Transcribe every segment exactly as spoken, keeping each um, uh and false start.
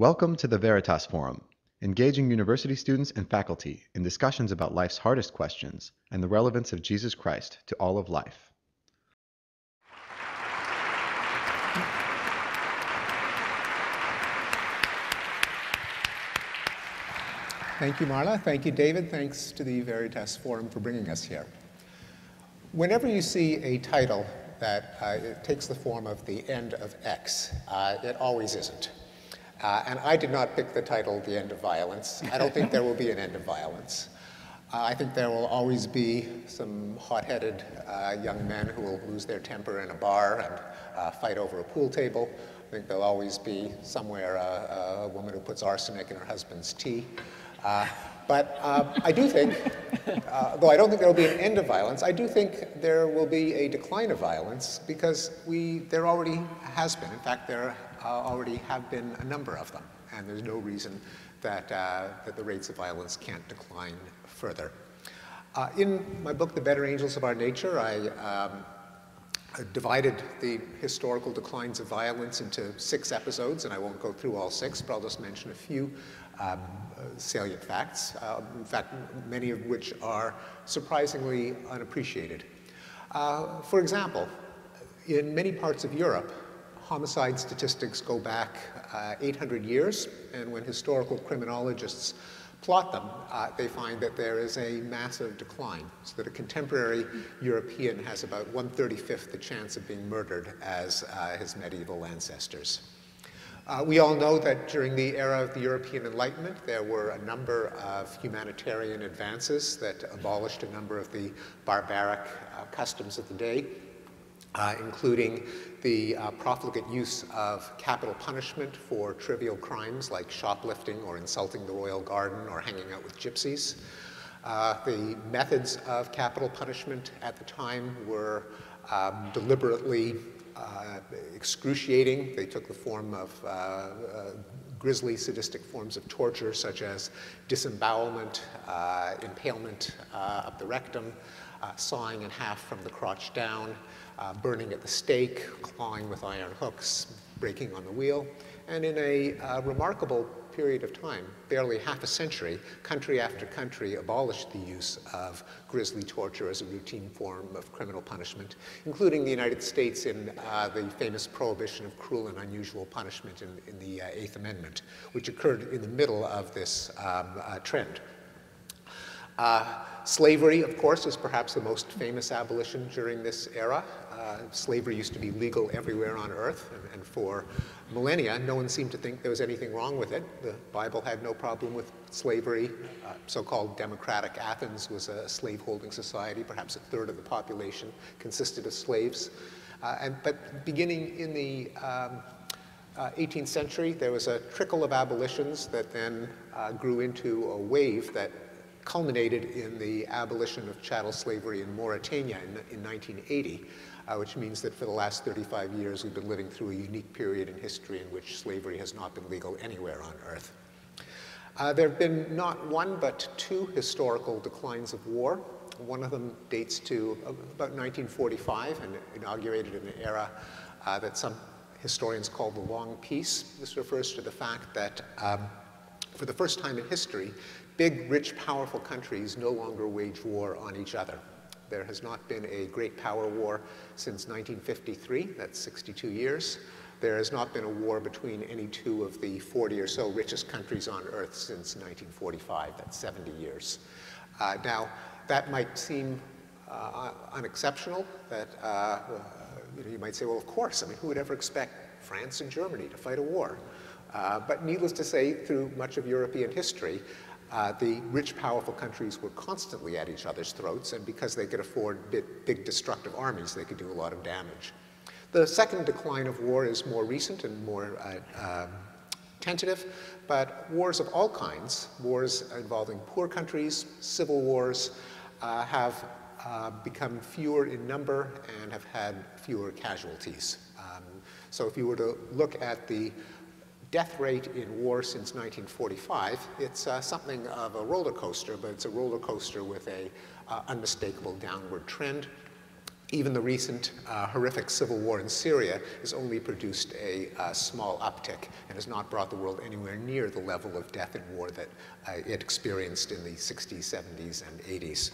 Welcome to the Veritas Forum, engaging university students and faculty in discussions about life's hardest questions and the relevance of Jesus Christ to all of life. Thank you, Marla. Thank you, David. Thanks to the Veritas Forum for bringing us here. Whenever you see a title that uh, it takes the form of the end of X, uh, it always isn't. Uh, and I did not pick the title, The End of Violence. I don't think there will be an end of violence. Uh, I think there will always be some hot-headed uh, young men who will lose their temper in a bar and uh, fight over a pool table. I think there'll always be somewhere uh, a woman who puts arsenic in her husband's tea. Uh, but uh, I do think, uh, though I don't think there will be an end of violence, I do think there will be a decline of violence because we, there already has been. In fact, there uh, already have been a number of them, and there's no reason that, uh, that the rates of violence can't decline further. Uh, in my book, The Better Angels of Our Nature, I um, I divided the historical declines of violence into six episodes, and I won't go through all six, but I'll just mention a few um, uh, salient facts, uh, in fact, many of which are surprisingly unappreciated. Uh, for example, in many parts of Europe, homicide statistics go back uh, eight hundred years, and when historical criminologists plot them, uh, they find that there is a massive decline, so that a contemporary European has about one thirty-fifth the chance of being murdered as uh, his medieval ancestors. Uh, we all know that during the era of the European Enlightenment, there were a number of humanitarian advances that abolished a number of the barbaric uh, customs of the day, Uh, including the uh, profligate use of capital punishment for trivial crimes like shoplifting or insulting the royal garden or hanging out with gypsies. Uh, the methods of capital punishment at the time were um, deliberately uh, excruciating. They took the form of uh, uh, grisly, sadistic forms of torture such as disembowelment, uh, impalement uh, up the rectum, uh, sawing in half from the crotch down, Uh, burning at the stake, clawing with iron hooks, breaking on the wheel. And in a uh, remarkable period of time, barely half a century, country after country abolished the use of grisly torture as a routine form of criminal punishment, including the United States in uh, the famous prohibition of cruel and unusual punishment in, in the uh, Eighth Amendment, which occurred in the middle of this um, uh, trend. Uh, slavery, of course, is perhaps the most famous abolition during this era. Uh, slavery used to be legal everywhere on earth, and, and for millennia, no one seemed to think there was anything wrong with it. The Bible had no problem with slavery. Uh, so-called democratic Athens was a slave-holding society. Perhaps a third of the population consisted of slaves. Uh, and, but beginning in the um, uh, eighteenth century, there was a trickle of abolitions that then uh, grew into a wave that culminated in the abolition of chattel slavery in Mauritania in, in nineteen eighty, uh, which means that for the last thirty-five years we've been living through a unique period in history in which slavery has not been legal anywhere on earth. Uh, there have been not one but two historical declines of war. One of them dates to about nineteen forty-five and inaugurated an era uh, that some historians call the Long Peace. This refers to the fact that um, for the first time in history, big, rich, powerful countries no longer wage war on each other. There has not been a great power war since nineteen fifty-three, that's sixty-two years. There has not been a war between any two of the forty or so richest countries on earth since nineteen forty-five, that's seventy years. Uh, now, that might seem uh, unexceptional, that uh, you know, you might say, well, of course, I mean, who would ever expect France and Germany to fight a war? Uh, but needless to say, through much of European history, Uh, the rich, powerful countries were constantly at each other's throats, and because they could afford big, big destructive armies, they could do a lot of damage. The second decline of war is more recent and more uh, um, tentative, but wars of all kinds, wars involving poor countries, civil wars, uh, have uh, become fewer in number and have had fewer casualties. Um, so if you were to look at the death rate in war since nineteen forty-five, it's uh, something of a roller coaster, but it's a roller coaster with a uh, unmistakable downward trend. Even the recent uh, horrific civil war in Syria has only produced a uh, small uptick and has not brought the world anywhere near the level of death in war that uh, it experienced in the sixties, seventies, and eighties.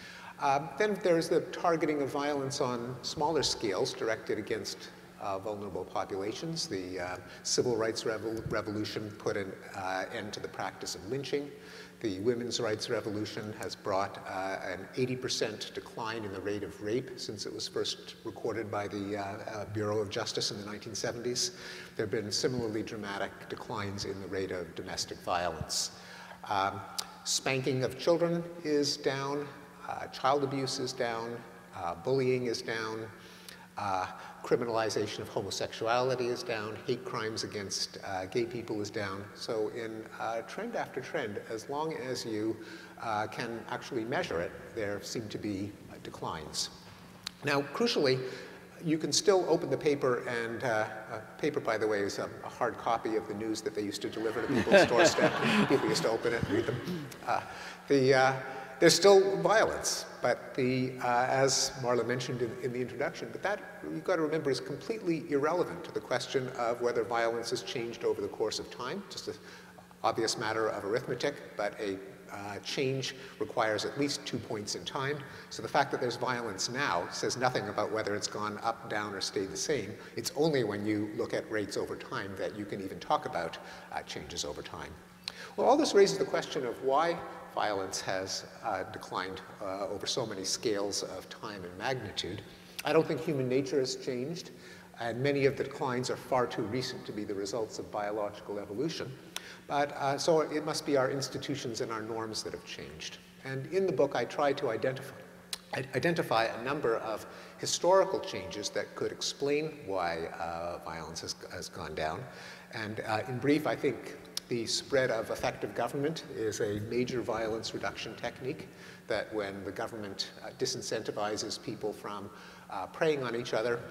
Uh, then there's the targeting of violence on smaller scales directed against uh, vulnerable populations. The uh, Civil Rights Revol Revolution put an uh, end to the practice of lynching. The Women's Rights Revolution has brought uh, an eighty percent decline in the rate of rape since it was first recorded by the uh, uh, Bureau of Justice in the nineteen seventies. There have been similarly dramatic declines in the rate of domestic violence. Um, spanking of children is down. Uh, child abuse is down, uh, bullying is down, uh, criminalization of homosexuality is down, hate crimes against uh, gay people is down. So in uh, trend after trend, as long as you uh, can actually measure it, there seem to be uh, declines. Now, crucially, you can still open the paper, and uh, a paper, by the way, is a, a hard copy of the news that they used to deliver to people's doorstep. People used to open it and read them. Uh, the, uh, There's still violence, but the, uh, as Marla mentioned in, in the introduction, but that, you've got to remember, is completely irrelevant to the question of whether violence has changed over the course of time, just an obvious matter of arithmetic, but a uh, change requires at least two points in time. So the fact that there's violence now says nothing about whether it's gone up, down, or stayed the same. It's only when you look at rates over time that you can even talk about uh, changes over time. Well, all this raises the question of why violence has uh, declined uh, over so many scales of time and magnitude. I don't think human nature has changed, and many of the declines are far too recent to be the results of biological evolution. But uh, so it must be our institutions and our norms that have changed. And in the book, I try to identify, identify a number of historical changes that could explain why uh, violence has, has gone down. And uh, in brief, I think the spread of effective government is a major violence reduction technique, that when the government uh, disincentivizes people from uh, preying on each other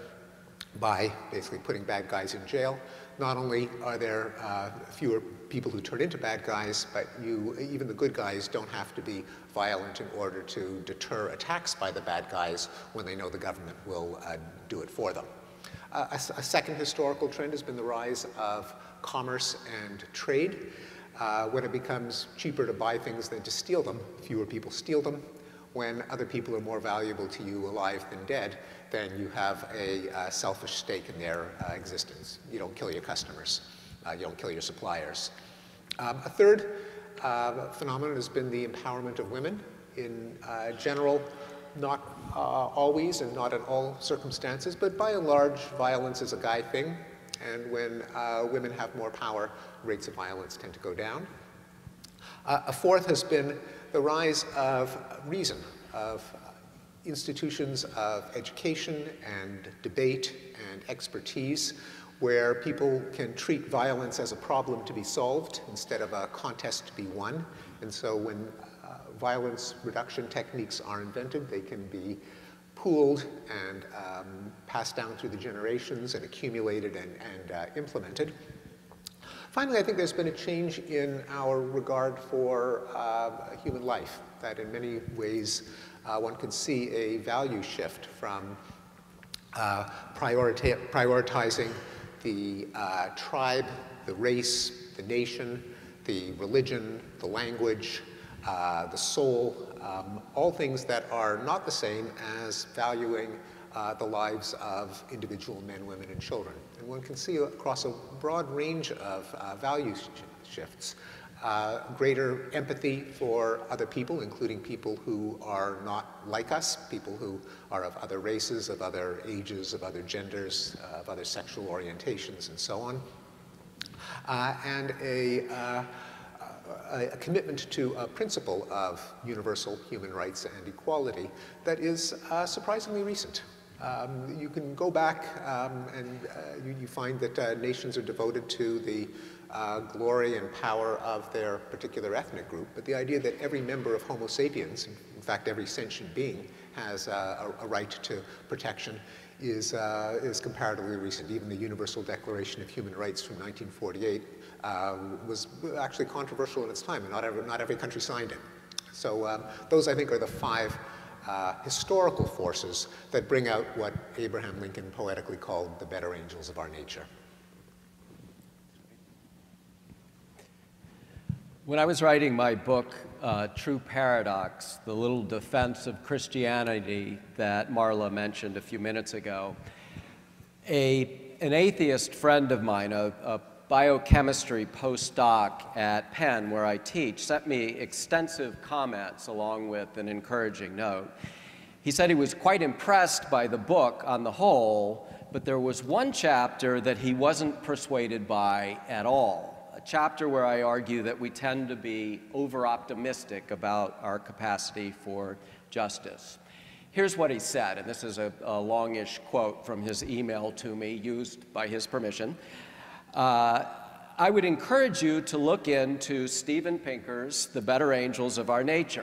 by basically putting bad guys in jail, not only are there uh, fewer people who turn into bad guys, but you, even the good guys don't have to be violent in order to deter attacks by the bad guys when they know the government will uh, do it for them. Uh, a, a second historical trend has been the rise of commerce and trade. Uh, when it becomes cheaper to buy things than to steal them, fewer people steal them. When other people are more valuable to you alive than dead, then you have a uh, selfish stake in their uh, existence. You don't kill your customers. Uh, you don't kill your suppliers. Um, a third uh, phenomenon has been the empowerment of women. In uh, general, not uh, always and not in all circumstances, but by and large, violence is a guy thing. And when uh, women have more power, rates of violence tend to go down. Uh, a fourth has been the rise of reason, of institutions of education and debate and expertise, where people can treat violence as a problem to be solved instead of a contest to be won. And so when uh, violence reduction techniques are invented, they can be pooled and um, passed down through the generations and accumulated and, and uh, implemented. Finally, I think there's been a change in our regard for uh, human life, that in many ways uh, one can see a value shift from uh, priorita prioritizing the uh, tribe, the race, the nation, the religion, the language, uh, the soul, um, all things that are not the same as valuing uh, the lives of individual men, women, and children. And one can see across a broad range of uh, value sh shifts, uh, greater empathy for other people, including people who are not like us, people who are of other races, of other ages, of other genders, uh, of other sexual orientations, and so on. Uh, and a uh, a commitment to a principle of universal human rights and equality that is uh, surprisingly recent. Um, you can go back um, and uh, you, you find that uh, nations are devoted to the uh, glory and power of their particular ethnic group, but the idea that every member of Homo sapiens, in fact every sentient being, has uh, a, a right to protection is, uh, is comparatively recent. Even the Universal Declaration of Human Rights from nineteen forty-eight uh, was actually controversial in its time, and not every, not every country signed it. So um, those, I think, are the five uh, historical forces that bring out what Abraham Lincoln poetically called the better angels of our nature. When I was writing my book, uh, True Paradox, the little defense of Christianity that Marla mentioned a few minutes ago, a, an atheist friend of mine, a, a biochemistry postdoc at Penn, where I teach, sent me extensive comments along with an encouraging note. He said he was quite impressed by the book on the whole, but there was one chapter that he wasn't persuaded by at all. A chapter where I argue that we tend to be over-optimistic about our capacity for justice. Here's what he said, and this is a, a longish quote from his email to me, used by his permission. Uh, I would encourage you to look into Steven Pinker's The Better Angels of Our Nature,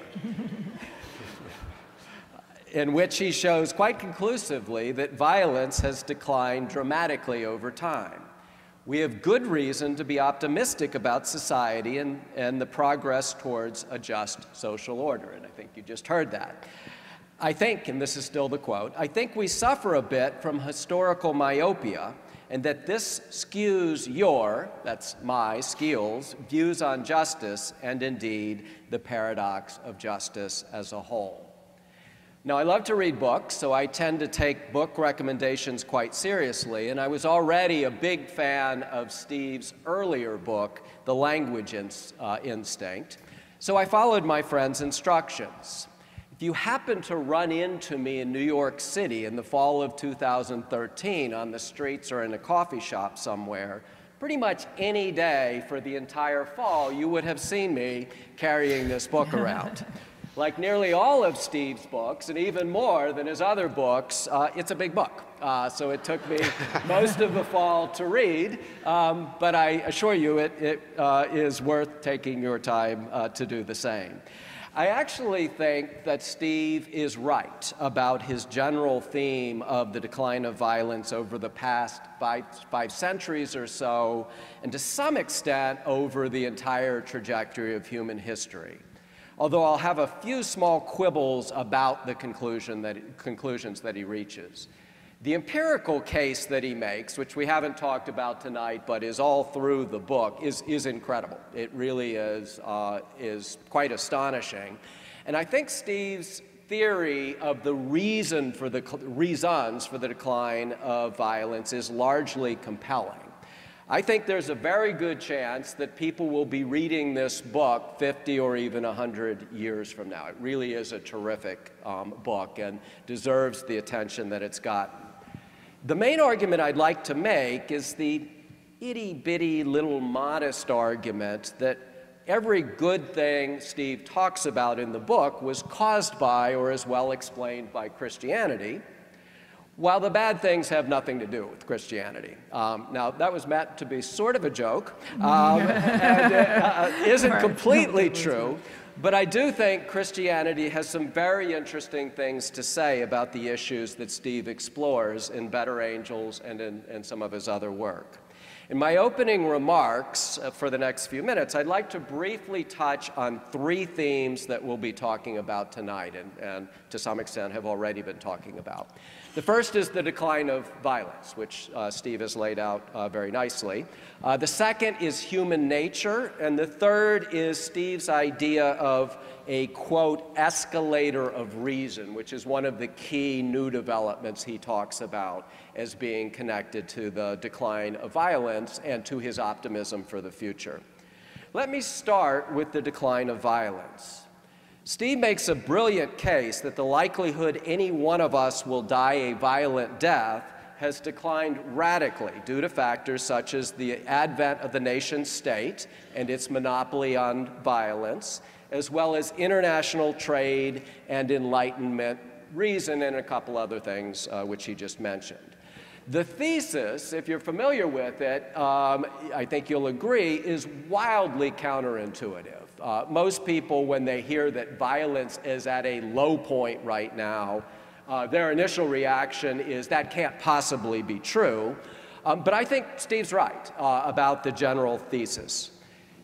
in which he shows quite conclusively that violence has declined dramatically over time. We have good reason to be optimistic about society and, and the progress towards a just social order, and I think you just heard that. I think, and this is still the quote, I think we suffer a bit from historical myopia, and that this skews your, that's my, Skeel's, views on justice and indeed the paradox of justice as a whole. Now, I love to read books, so I tend to take book recommendations quite seriously, and I was already a big fan of Steve's earlier book, The Language Ins- uh, Instinct, so I followed my friend's instructions. If you happen to run into me in New York City in the fall of two thousand thirteen on the streets or in a coffee shop somewhere, pretty much any day for the entire fall, you would have seen me carrying this book around. Like nearly all of Steve's books, and even more than his other books, uh, it's a big book. Uh, so it took me most of the fall to read, um, but I assure you it, it uh, is worth taking your time uh, to do the same. I actually think that Steve is right about his general theme of the decline of violence over the past five, five centuries or so, and to some extent over the entire trajectory of human history. Although I'll have a few small quibbles about the conclusion that, conclusions that he reaches. The empirical case that he makes, which we haven't talked about tonight, but is all through the book, is, is incredible. It really is, uh, is quite astonishing. And I think Steve's theory of the reason for the, reasons for the decline of violence is largely compelling. I think there's a very good chance that people will be reading this book fifty or even one hundred years from now. It really is a terrific um, book and deserves the attention that it's gotten. The main argument I'd like to make is the itty-bitty little modest argument that every good thing Steve talks about in the book was caused by or is well explained by Christianity, while the bad things have nothing to do with Christianity. Um, now, that was meant to be sort of a joke, um, and it uh, isn't completely true, but I do think Christianity has some very interesting things to say about the issues that Steve explores in Better Angels and in, in some of his other work. In my opening remarks uh, for the next few minutes, I'd like to briefly touch on three themes that we'll be talking about tonight and, and to some extent have already been talking about. The first is the decline of violence, which uh, Steve has laid out uh, very nicely. Uh, the second is human nature, and the third is Steve's idea of a, quote, escalator of reason, which is one of the key new developments he talks about as being connected to the decline of violence and to his optimism for the future. Let me start with the decline of violence. Steve makes a brilliant case that the likelihood any one of us will die a violent death has declined radically due to factors such as the advent of the nation state and its monopoly on violence, as well as international trade and Enlightenment reason and a couple other things uh, which he just mentioned. The thesis, if you're familiar with it, um, I think you'll agree, is wildly counterintuitive. Uh, most people, when they hear that violence is at a low point right now, uh, their initial reaction is that can't possibly be true. Um, but I think Steve's right uh, about the general thesis.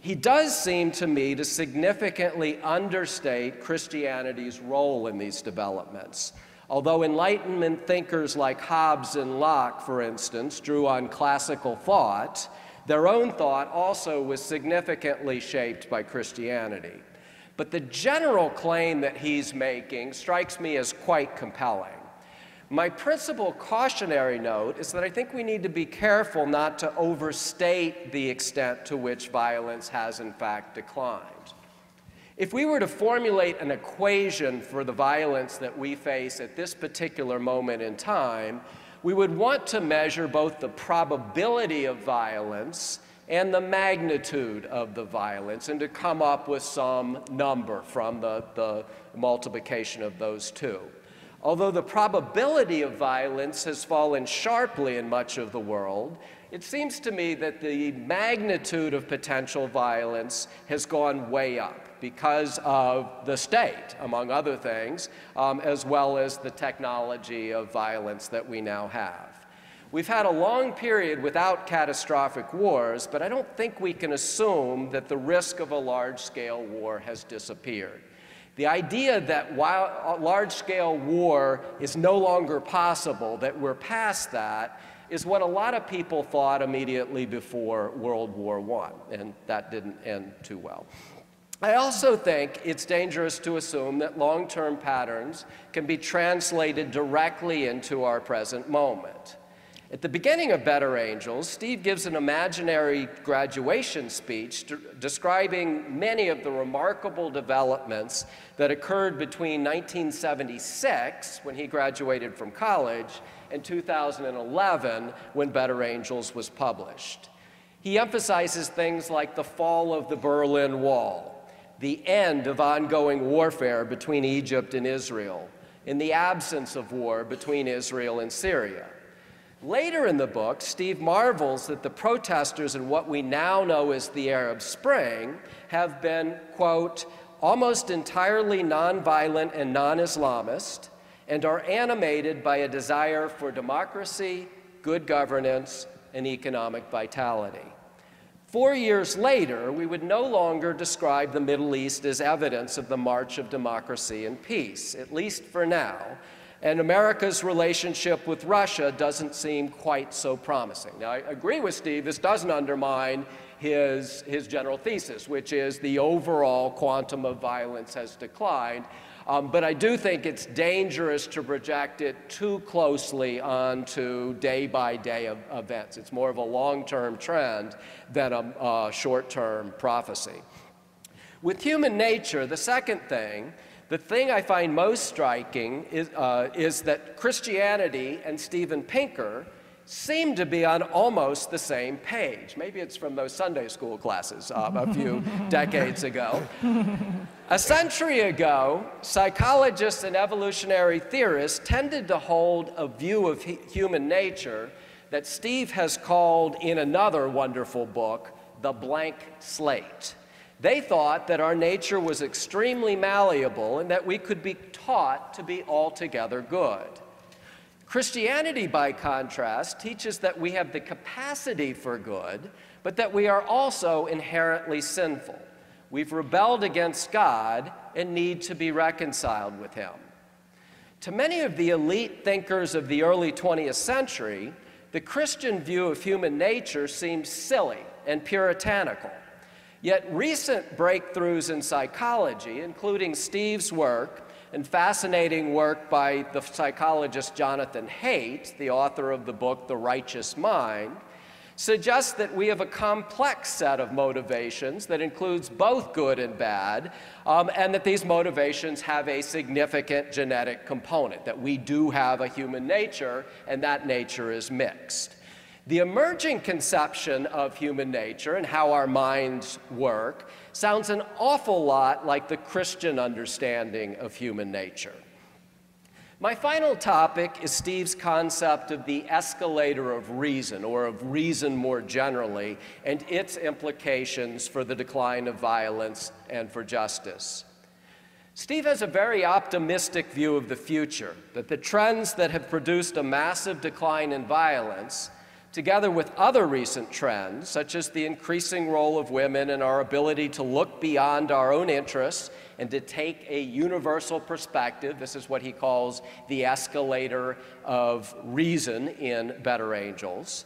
He does seem to me to significantly understate Christianity's role in these developments. Although Enlightenment thinkers like Hobbes and Locke, for instance, drew on classical thought, their own thought also was significantly shaped by Christianity. But the general claim that he's making strikes me as quite compelling. My principal cautionary note is that I think we need to be careful not to overstate the extent to which violence has in fact declined. If we were to formulate an equation for the violence that we face at this particular moment in time, we would want to measure both the probability of violence and the magnitude of the violence, and to come up with some number from the, the multiplication of those two. Although the probability of violence has fallen sharply in much of the world, it seems to me that the magnitude of potential violence has gone way up because of the state, among other things, um, as well as the technology of violence that we now have. We've had a long period without catastrophic wars, but I don't think we can assume that the risk of a large-scale war has disappeared. The idea that while a large-scale war is no longer possible, that we're past that, is what a lot of people thought immediately before World War One, and that didn't end too well. I also think it's dangerous to assume that long-term patterns can be translated directly into our present moment. At the beginning of Better Angels, Steve gives an imaginary graduation speech de- describing many of the remarkable developments that occurred between nineteen seventy-six, when he graduated from college, and two thousand eleven, when Better Angels was published. He emphasizes things like the fall of the Berlin Wall, the end of ongoing warfare between Egypt and Israel, and the absence of war between Israel and Syria. Later in the book, Steve marvels that the protesters in what we now know as the Arab Spring have been, quote, almost entirely nonviolent and non-Islamist, and are animated by a desire for democracy, good governance, and economic vitality. Four years later, we would no longer describe the Middle East as evidence of the march of democracy and peace, at least for now. And America's relationship with Russia doesn't seem quite so promising. Now, I agree with Steve, this doesn't undermine his, his general thesis, which is the overall quantum of violence has declined. Um, but I do think it's dangerous to project it too closely onto day-by-day events. It's more of a long-term trend than a, a short-term prophecy. With human nature, the second thing, the thing I find most striking is, uh, is that Christianity and Steven Pinker seem to be on almost the same page. Maybe it's from those Sunday school classes uh, a few decades ago. A century ago, psychologists and evolutionary theorists tended to hold a view of human nature that Steve has called, in another wonderful book, the blank slate. They thought that our nature was extremely malleable and that we could be taught to be altogether good. Christianity, by contrast, teaches that we have the capacity for good, but that we are also inherently sinful. We've rebelled against God and need to be reconciled with Him. To many of the elite thinkers of the early twentieth century, the Christian view of human nature seems silly and puritanical. Yet recent breakthroughs in psychology, including Steve's work and fascinating work by the psychologist Jonathan Haidt, the author of the book The Righteous Mind, suggest that we have a complex set of motivations that includes both good and bad, um, and that these motivations have a significant genetic component, that we do have a human nature, and that nature is mixed. The emerging conception of human nature and how our minds work sounds an awful lot like the Christian understanding of human nature. My final topic is Steve's concept of the escalator of reason, or of reason more generally, and its implications for the decline of violence and for justice. Steve has a very optimistic view of the future, that the trends that have produced a massive decline in violence Together with other recent trends, such as the increasing role of women and our ability to look beyond our own interests and to take a universal perspective, this is what he calls the escalator of reason in Better Angels.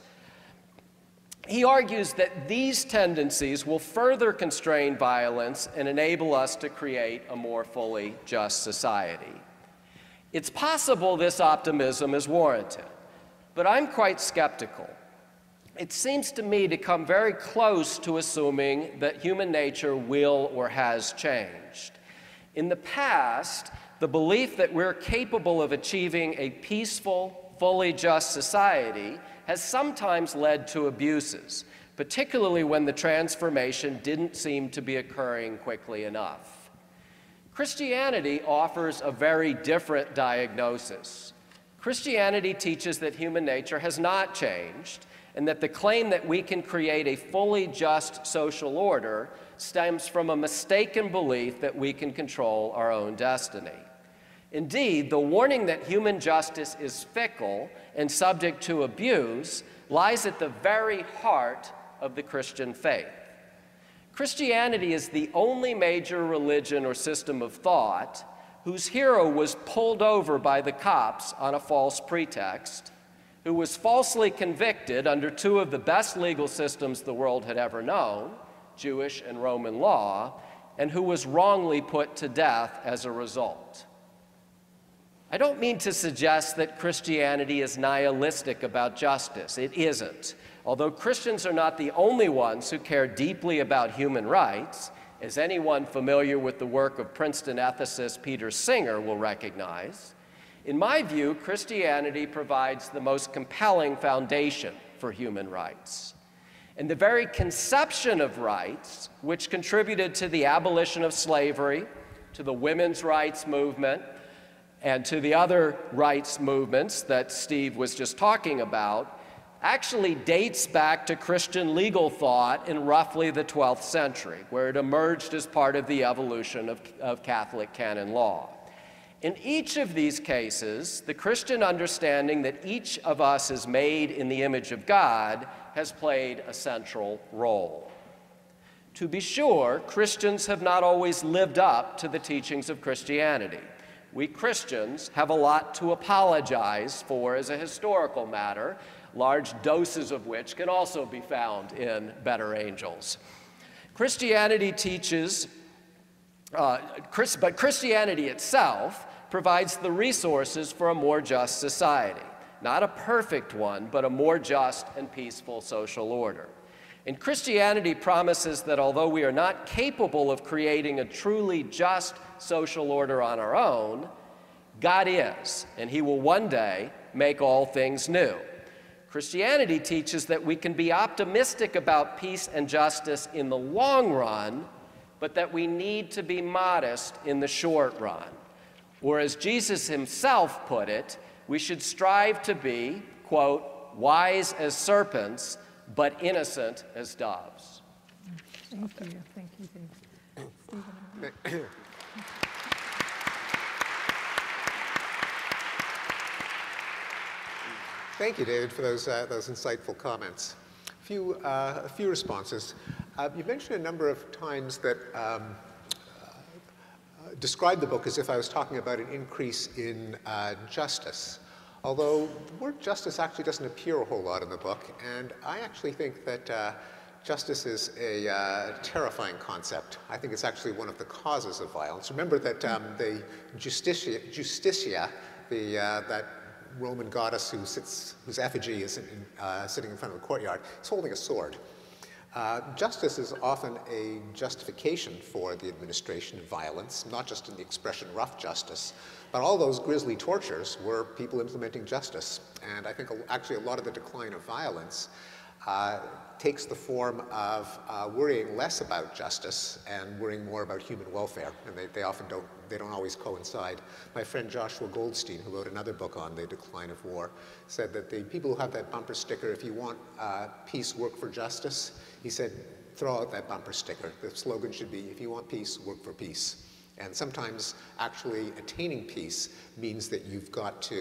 He argues that these tendencies will further constrain violence and enable us to create a more fully just society. It's possible this optimism is warranted, but I'm quite skeptical. It seems to me to come very close to assuming that human nature will or has changed. In the past, the belief that we're capable of achieving a peaceful, fully just society has sometimes led to abuses, particularly when the transformation didn't seem to be occurring quickly enough. Christianity offers a very different diagnosis. Christianity teaches that human nature has not changed, and that the claim that we can create a fully just social order stems from a mistaken belief that we can control our own destiny. Indeed, the warning that human justice is fickle and subject to abuse lies at the very heart of the Christian faith. Christianity is the only major religion or system of thought whose hero was pulled over by the cops on a false pretext, who was falsely convicted under two of the best legal systems the world had ever known, Jewish and Roman law, and who was wrongly put to death as a result. I don't mean to suggest that Christianity is nihilistic about justice. It isn't. Although Christians are not the only ones who care deeply about human rights, as anyone familiar with the work of Princeton ethicist Peter Singer will recognize, in my view, Christianity provides the most compelling foundation for human rights. And the very conception of rights, which contributed to the abolition of slavery, to the women's rights movement, and to the other rights movements that Steve was just talking about, actually dates back to Christian legal thought in roughly the twelfth century, where it emerged as part of the evolution of, of Catholic canon law. In each of these cases, the Christian understanding that each of us is made in the image of God has played a central role. To be sure, Christians have not always lived up to the teachings of Christianity. We Christians have a lot to apologize for as a historical matter, large doses of which can also be found in Better Angels. Christianity teaches, uh, Chris, but Christianity itself provides the resources for a more just society. Not a perfect one, but a more just and peaceful social order. And Christianity promises that although we are not capable of creating a truly just social order on our own, God is, and he will one day make all things new. Christianity teaches that we can be optimistic about peace and justice in the long run, but that we need to be modest in the short run. Or as Jesus himself put it, we should strive to be, quote, wise as serpents, but innocent as doves. Thank you. Thank you, David. Stephen. Thank you, David, for those, uh, those insightful comments. A few, uh, a few responses. Uh, you mentioned a number of times that um, uh, described the book as if I was talking about an increase in uh, justice. Although the word justice actually doesn't appear a whole lot in the book, and I actually think that uh, justice is a uh, terrifying concept. I think it's actually one of the causes of violence. Remember that um, the Justitia, Justitia the, uh, that Roman goddess who sits, whose effigy is in, uh, sitting in front of the courtyard, is holding a sword. Uh, justice is often a justification for the administration of violence, not just in the expression rough justice, but all those grisly tortures were people implementing justice. And I think actually a lot of the decline of violence uh, takes the form of uh, worrying less about justice and worrying more about human welfare, and they, they often don't, they don't always coincide. My friend Joshua Goldstein, who wrote another book on the decline of war, said that the people who have that bumper sticker, if you want uh, peace, work for justice, he said, throw out that bumper sticker. The slogan should be, if you want peace, work for peace. And sometimes actually attaining peace means that you've got to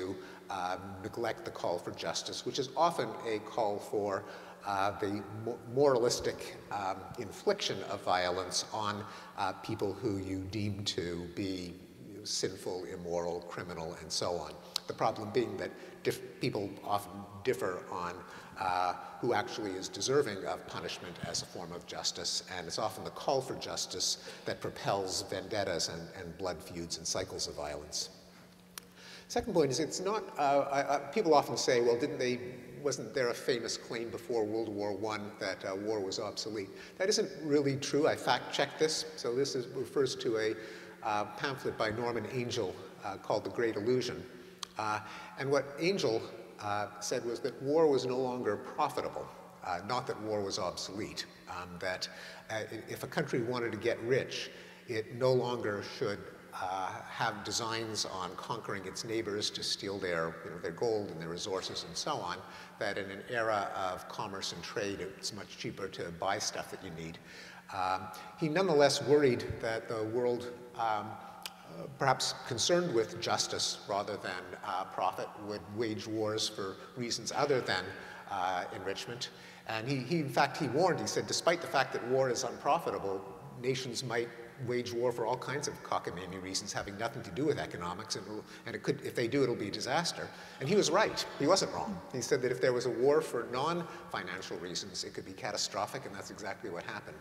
uh, neglect the call for justice, which is often a call for uh, the mo moralistic um, infliction of violence on uh, people who you deem to be you know, sinful, immoral, criminal, and so on. The problem being that dif people often differ on uh, who actually is deserving of punishment as a form of justice, and it's often the call for justice that propels vendettas and, and blood feuds and cycles of violence. Second point is it's not, uh, I, I, people often say, well, didn't they, wasn't there a famous claim before World War One that uh, war was obsolete? That isn't really true. I fact-checked this. So this is, refers to a uh, pamphlet by Norman Angell uh, called The Great Illusion. Uh, and what Angell uh, said was that war was no longer profitable, uh, not that war was obsolete, um, that uh, if a country wanted to get rich, it no longer should Uh, have designs on conquering its neighbors to steal their, you know, their gold and their resources and so on, that in an era of commerce and trade, it's much cheaper to buy stuff that you need. Um, he nonetheless worried that the world, um, uh, perhaps concerned with justice rather than uh, profit, would wage wars for reasons other than uh, enrichment. And he, he, in fact, he warned, he said, despite the fact that war is unprofitable, nations might wage war for all kinds of cockamamie reasons having nothing to do with economics, and, and it could, if they do, it'll be a disaster. And he was right. He wasn't wrong. He said that if there was a war for non-financial reasons, it could be catastrophic, and that's exactly what happened.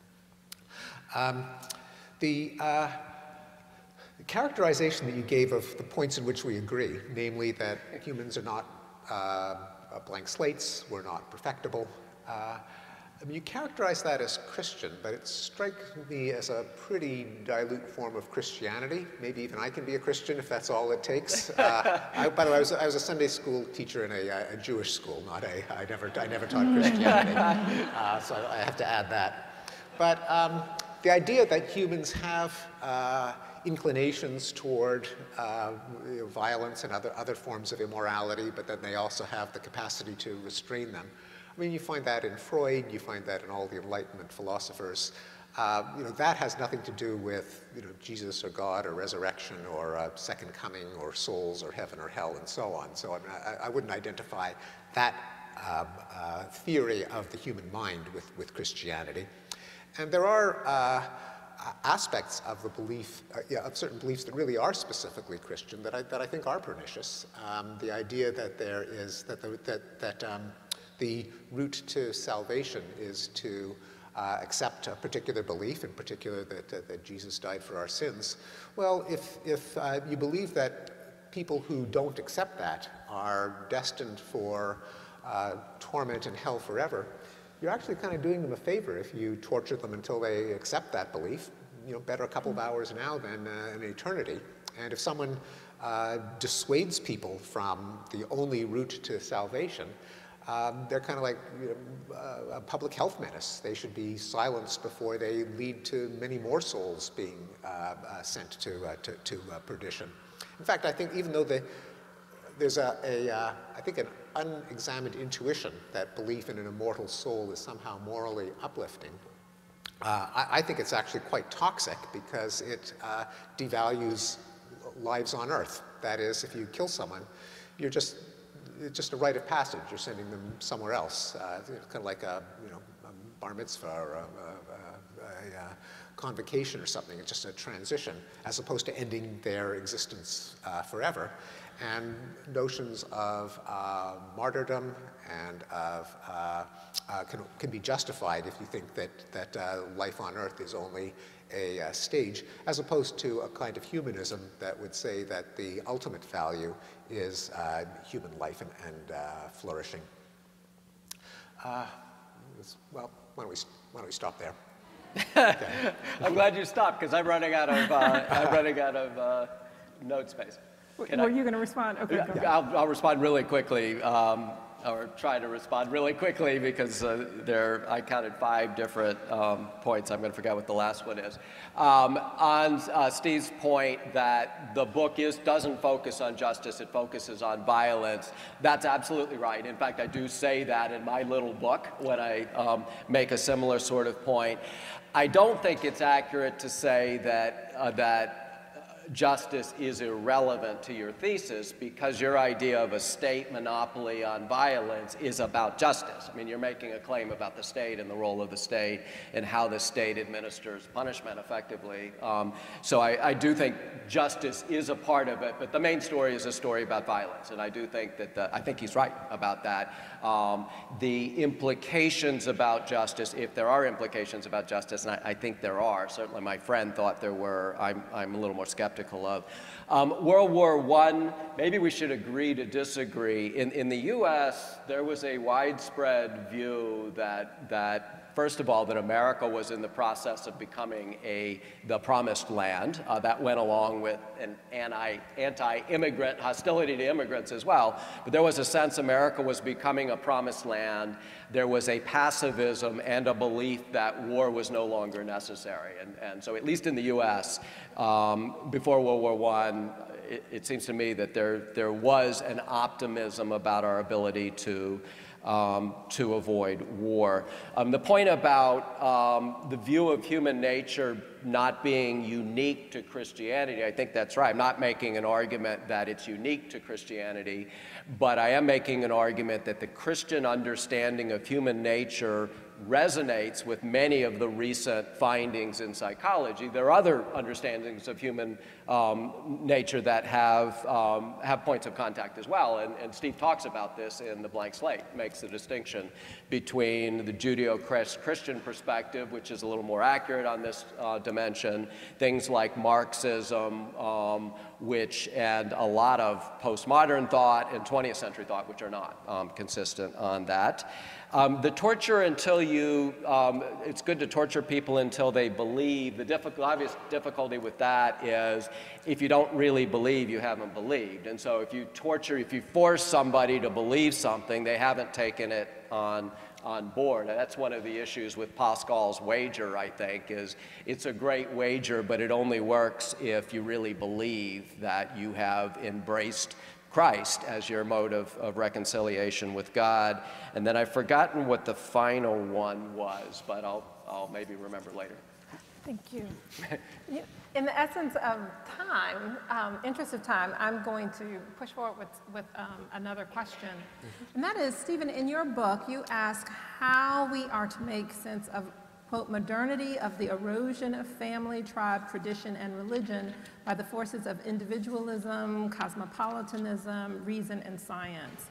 Um, the, uh, the characterization that you gave of the points in which we agree, namely that humans are not uh, blank slates, we're not perfectible, uh, I mean, you characterize that as Christian, but it strikes me as a pretty dilute form of Christianity. Maybe even I can be a Christian if that's all it takes. Uh, I, by the way, I was, I was a Sunday school teacher in a, a Jewish school, not a, I never, I never taught Christianity. Uh, so I, I have to add that. But um, the idea that humans have uh, inclinations toward uh, you know, violence and other, other forms of immorality, but then they also have the capacity to restrain them. I mean, you find that in Freud, you find that in all the Enlightenment philosophers. Uh, you know, that has nothing to do with, you know, Jesus or God or resurrection or uh, second coming or souls or heaven or hell and so on. So I, mean, I, I wouldn't identify that uh, uh, theory of the human mind with, with Christianity. And there are uh, aspects of the belief, uh, yeah, of certain beliefs that really are specifically Christian that I, that I think are pernicious. Um, the idea that there is, that, the, that, that um, the route to salvation is to uh, accept a particular belief, in particular that, uh, that Jesus died for our sins. Well, if, if uh, you believe that people who don't accept that are destined for uh, torment and hell forever, you're actually kind of doing them a favor if you torture them until they accept that belief. You know, better a couple of hours now than uh, an eternity. And if someone uh, dissuades people from the only route to salvation, Um, they're kind of like you know, uh, a public health menace. They should be silenced before they lead to many more souls being uh, uh, sent to, uh, to, to uh, perdition. In fact, I think even though the, there's a, a uh, I think an unexamined intuition that belief in an immortal soul is somehow morally uplifting, uh, I, I think it's actually quite toxic because it uh, devalues lives on Earth. That is, if you kill someone, you're just it's just a rite of passage. You're sending them somewhere else. Uh, it's kind of like a, you know, a bar mitzvah or a, a, a, a convocation or something. It's just a transition, as opposed to ending their existence uh, forever. And notions of uh, martyrdom and of uh, uh, can, can be justified if you think that, that uh, life on Earth is only a uh, stage, as opposed to a kind of humanism that would say that the ultimate value is uh, human life and, and uh, flourishing. Uh, well, why don't we, why don't we stop there? Okay. I'm glad you stopped because I'm running out of uh, I'm running out of uh, note space. Can Were I, you going to respond? Okay, go ahead. I'll, I'll respond really quickly, um, or try to respond really quickly because uh, there I counted five different um, points. I'm going to forget what the last one is. Um, on uh, Steve's point that the book is doesn't focus on justice; it focuses on violence. That's absolutely right. In fact, I do say that in my little book when I um, make a similar sort of point. I don't think it's accurate to say that uh, that. justice is irrelevant to your thesis because your idea of a state monopoly on violence is about justice. I mean, you're making a claim about the state and the role of the state and how the state administers punishment effectively. Um, so I, I do think justice is a part of it, but the main story is a story about violence, and I do think that, the, I think he's right about that. Um, the implications about justice, if there are implications about justice, and I, I think there are, certainly my friend thought there were, I'm, I'm a little more skeptical of. Um, World War One, maybe we should agree to disagree. In, in the U S, there was a widespread view that, that first of all, that America was in the process of becoming a, the promised land. Uh, that went along with an anti, anti-immigrant hostility to immigrants as well. But there was a sense America was becoming a promised land. There was a pacifism and a belief that war was no longer necessary. And, and so at least in the U S, um, before World War One, it, it seems to me that there, there was an optimism about our ability to Um, to avoid war. Um, the point about um, the view of human nature not being unique to Christianity, I think that's right. I'm not making an argument that it's unique to Christianity, but I am making an argument that the Christian understanding of human nature resonates with many of the recent findings in psychology. There are other understandings of human um, nature that have, um, have points of contact as well, and, and Steve talks about this in The Blank Slate, makes the distinction between the Judeo-Christian perspective, which is a little more accurate on this uh, dimension, things like Marxism, um, which, and a lot of postmodern thought and twentieth century thought, which are not um, consistent on that. Um, the torture until you, um, it's good to torture people until they believe. The difficult, obvious difficulty with that is if you don't really believe, you haven't believed. And so if you torture, if you force somebody to believe something, they haven't taken it on, on board. And that's one of the issues with Pascal's wager, I think, is it's a great wager, but it only works if you really believe that you have embraced Christ as your mode of, of reconciliation with God. And then I've forgotten what the final one was, but I'll, I'll maybe remember later. Thank you. In the essence of time, um, interest of time, I'm going to push forward with, with um, another question. Mm-hmm. And that is, Stephen, in your book, you ask how we are to make sense of, quote, modernity of the erosion of family, tribe, tradition, and religion by the forces of individualism, cosmopolitanism, reason, and science.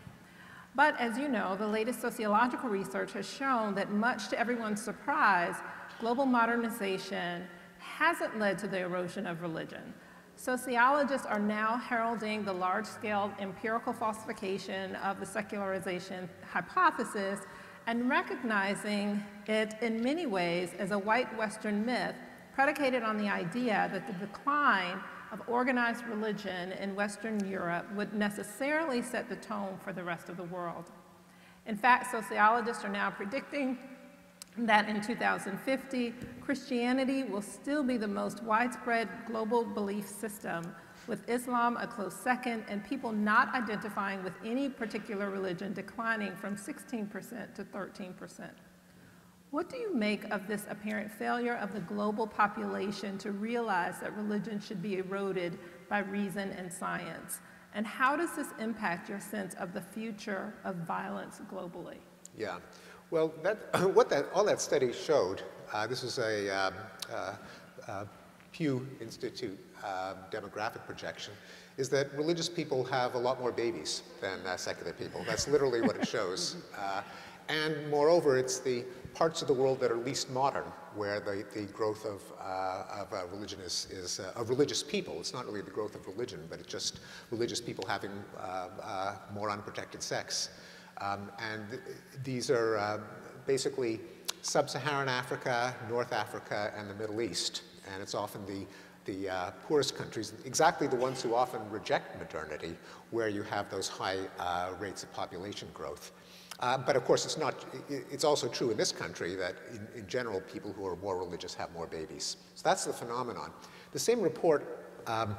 But as you know, the latest sociological research has shown that much to everyone's surprise, global modernization hasn't led to the erosion of religion. Sociologists are now heralding the large-scale empirical falsification of the secularization hypothesis and recognizing it in many ways as a white Western myth predicated on the idea that the decline of organized religion in Western Europe would necessarily set the tone for the rest of the world. In fact, sociologists are now predicting that in two thousand fifty, Christianity will still be the most widespread global belief system, with Islam a close second, and people not identifying with any particular religion declining from sixteen percent to thirteen percent. What do you make of this apparent failure of the global population to realize that religion should be eroded by reason and science? And how does this impact your sense of the future of violence globally? Yeah, well, that, what that, all that study showed, uh, this is a um, uh, uh, Pew Institute uh, demographic projection, is that religious people have a lot more babies than uh, secular people. That's literally what it shows. Uh, and moreover, it's the parts of the world that are least modern where the, the growth of, uh, of uh, religion is, is uh, of religious people. It's not really the growth of religion, but it's just religious people having uh, uh, more unprotected sex. Um, and th these are uh, basically sub-Saharan Africa, North Africa, and the Middle East. And it's often the, the uh, poorest countries, exactly the ones who often reject modernity, where you have those high uh, rates of population growth. Uh, but of course, it's not, it's also true in this country that in, in general, people who are more religious have more babies. So that's the phenomenon. The same report um,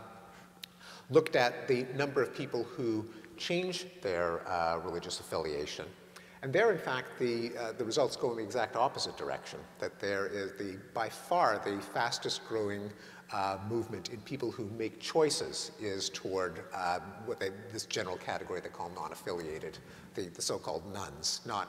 looked at the number of people who change their uh, religious affiliation. And there, in fact, the, uh, the results go in the exact opposite direction, that there is the, by far the fastest growing uh, movement in people who make choices is toward uh, what they, this general category they call non-affiliated, the, the so-called nuns, not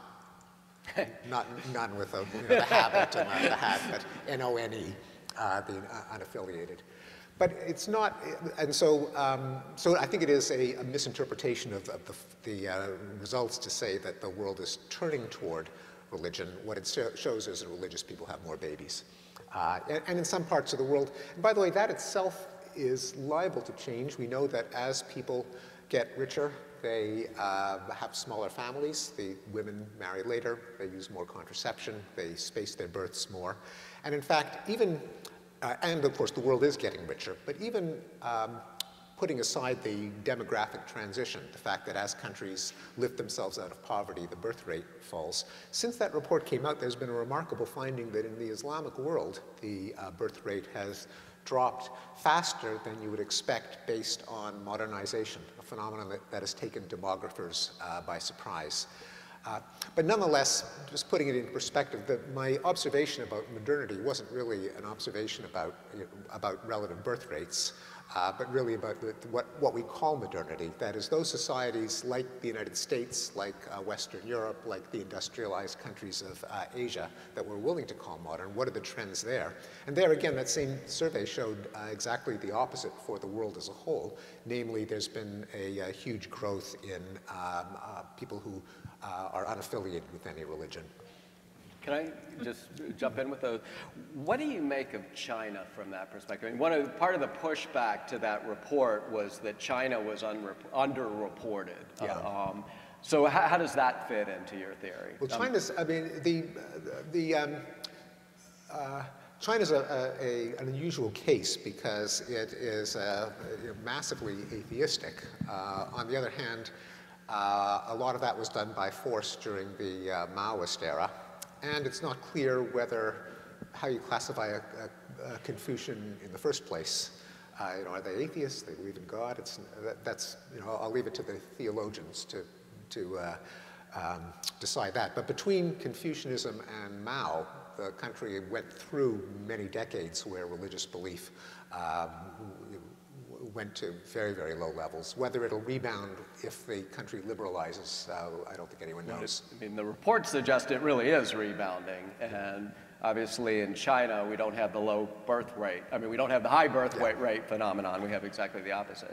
not none with a, you know, the habit and uh, the hat, but N O N E, uh, being uh, unaffiliated. But it's not, and so, um, so I think it is a, a misinterpretation of, of the, the uh, results to say that the world is turning toward religion. What it so shows is that religious people have more babies. Uh, and, and in some parts of the world, and by the way, that itself is liable to change. We know that as people get richer, they uh, have smaller families. The women marry later. They use more contraception. They space their births more. And in fact, even, uh, and of course the world is getting richer, but even um, putting aside the demographic transition, the fact that as countries lift themselves out of poverty, the birth rate falls. Since that report came out, there's been a remarkable finding that in the Islamic world, the uh, birth rate has dropped faster than you would expect based on modernization, a phenomenon that, that has taken demographers uh, by surprise. Uh, but nonetheless, just putting it in perspective, the, my observation about modernity wasn't really an observation about, you know, about relative birth rates, uh, but really about the, what, what we call modernity. That is, those societies like the United States, like uh, Western Europe, like the industrialized countries of uh, Asia that we're willing to call modern, what are the trends there? And there again, that same survey showed uh, exactly the opposite for the world as a whole. Namely, there's been a, a huge growth in um, uh, people who uh, are unaffiliated with any religion. Can I just jump in with those? What do you make of China from that perspective? I mean, one of, part of the pushback to that report was that China was underreported. Yeah. Uh, um, so how, how does that fit into your theory? Well, China's, I mean, the, the, um, uh, China's a, a, an unusual case because it is uh, massively atheistic. Uh, on the other hand, uh, a lot of that was done by force during the uh, Maoist era. And it's not clear whether, how you classify a, a, a Confucian in the first place. Uh, you know, are they atheists? They believe in God? It's, that, that's, you know, I'll leave it to the theologians to, to uh, um, decide that. But between Confucianism and Mao, the country went through many decades where religious belief um, went to very, very low levels. Whether it'll rebound if the country liberalizes, uh, I don't think anyone knows. I mean, the reports suggest it really is rebounding, and obviously in China, we don't have the low birth rate. I mean, we don't have the high birth Yeah. rate phenomenon. We have exactly the opposite.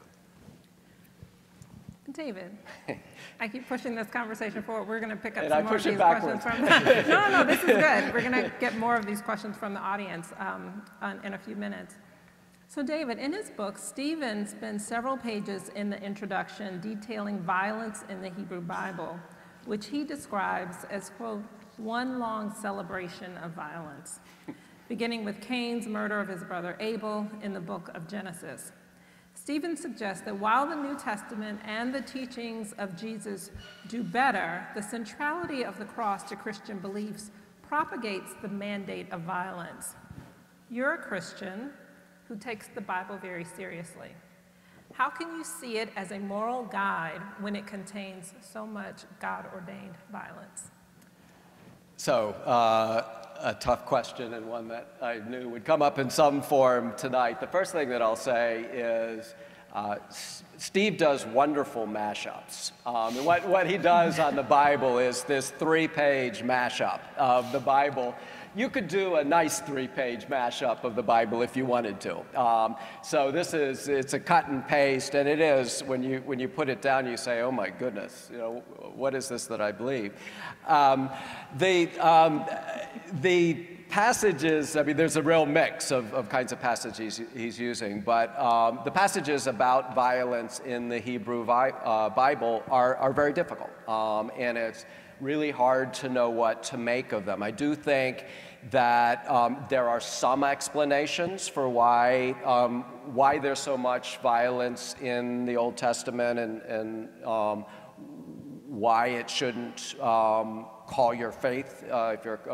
David, I keep pushing this conversation forward. We're going to pick up And some I more of push it these backwards. questions from. No, no, no, this is good. We're going to get more of these questions from the audience um, on, in a few minutes. So, David, in his book, Stephen spends several pages in the introduction detailing violence in the Hebrew Bible, which he describes as, quote, one long celebration of violence, beginning with Cain's murder of his brother Abel in the book of Genesis. Stephen suggests that while the New Testament and the teachings of Jesus do better, the centrality of the cross to Christian beliefs propagates the mandate of violence. You're a Christian who takes the Bible very seriously. How can you see it as a moral guide when it contains so much God-ordained violence? So, uh, a tough question, and one that I knew would come up in some form tonight. The first thing that I'll say is uh, S Steve does wonderful mashups. Um, and what, what he does on the Bible is this three-page mashup of the Bible. You could do a nice three-page mashup of the Bible if you wanted to. Um, so this is, it's a cut and paste, and it is, when you, when you put it down, you say, oh my goodness, you know, what is this that I believe? Um, the, um, the passages, I mean, there's a real mix of, of kinds of passages he's using, but um, the passages about violence in the Hebrew vi uh, Bible are, are very difficult, um, and it's really hard to know what to make of them. I do think that um, there are some explanations for why, um, why there's so much violence in the Old Testament, and, and um, why it shouldn't um, call your faith, uh, if you're a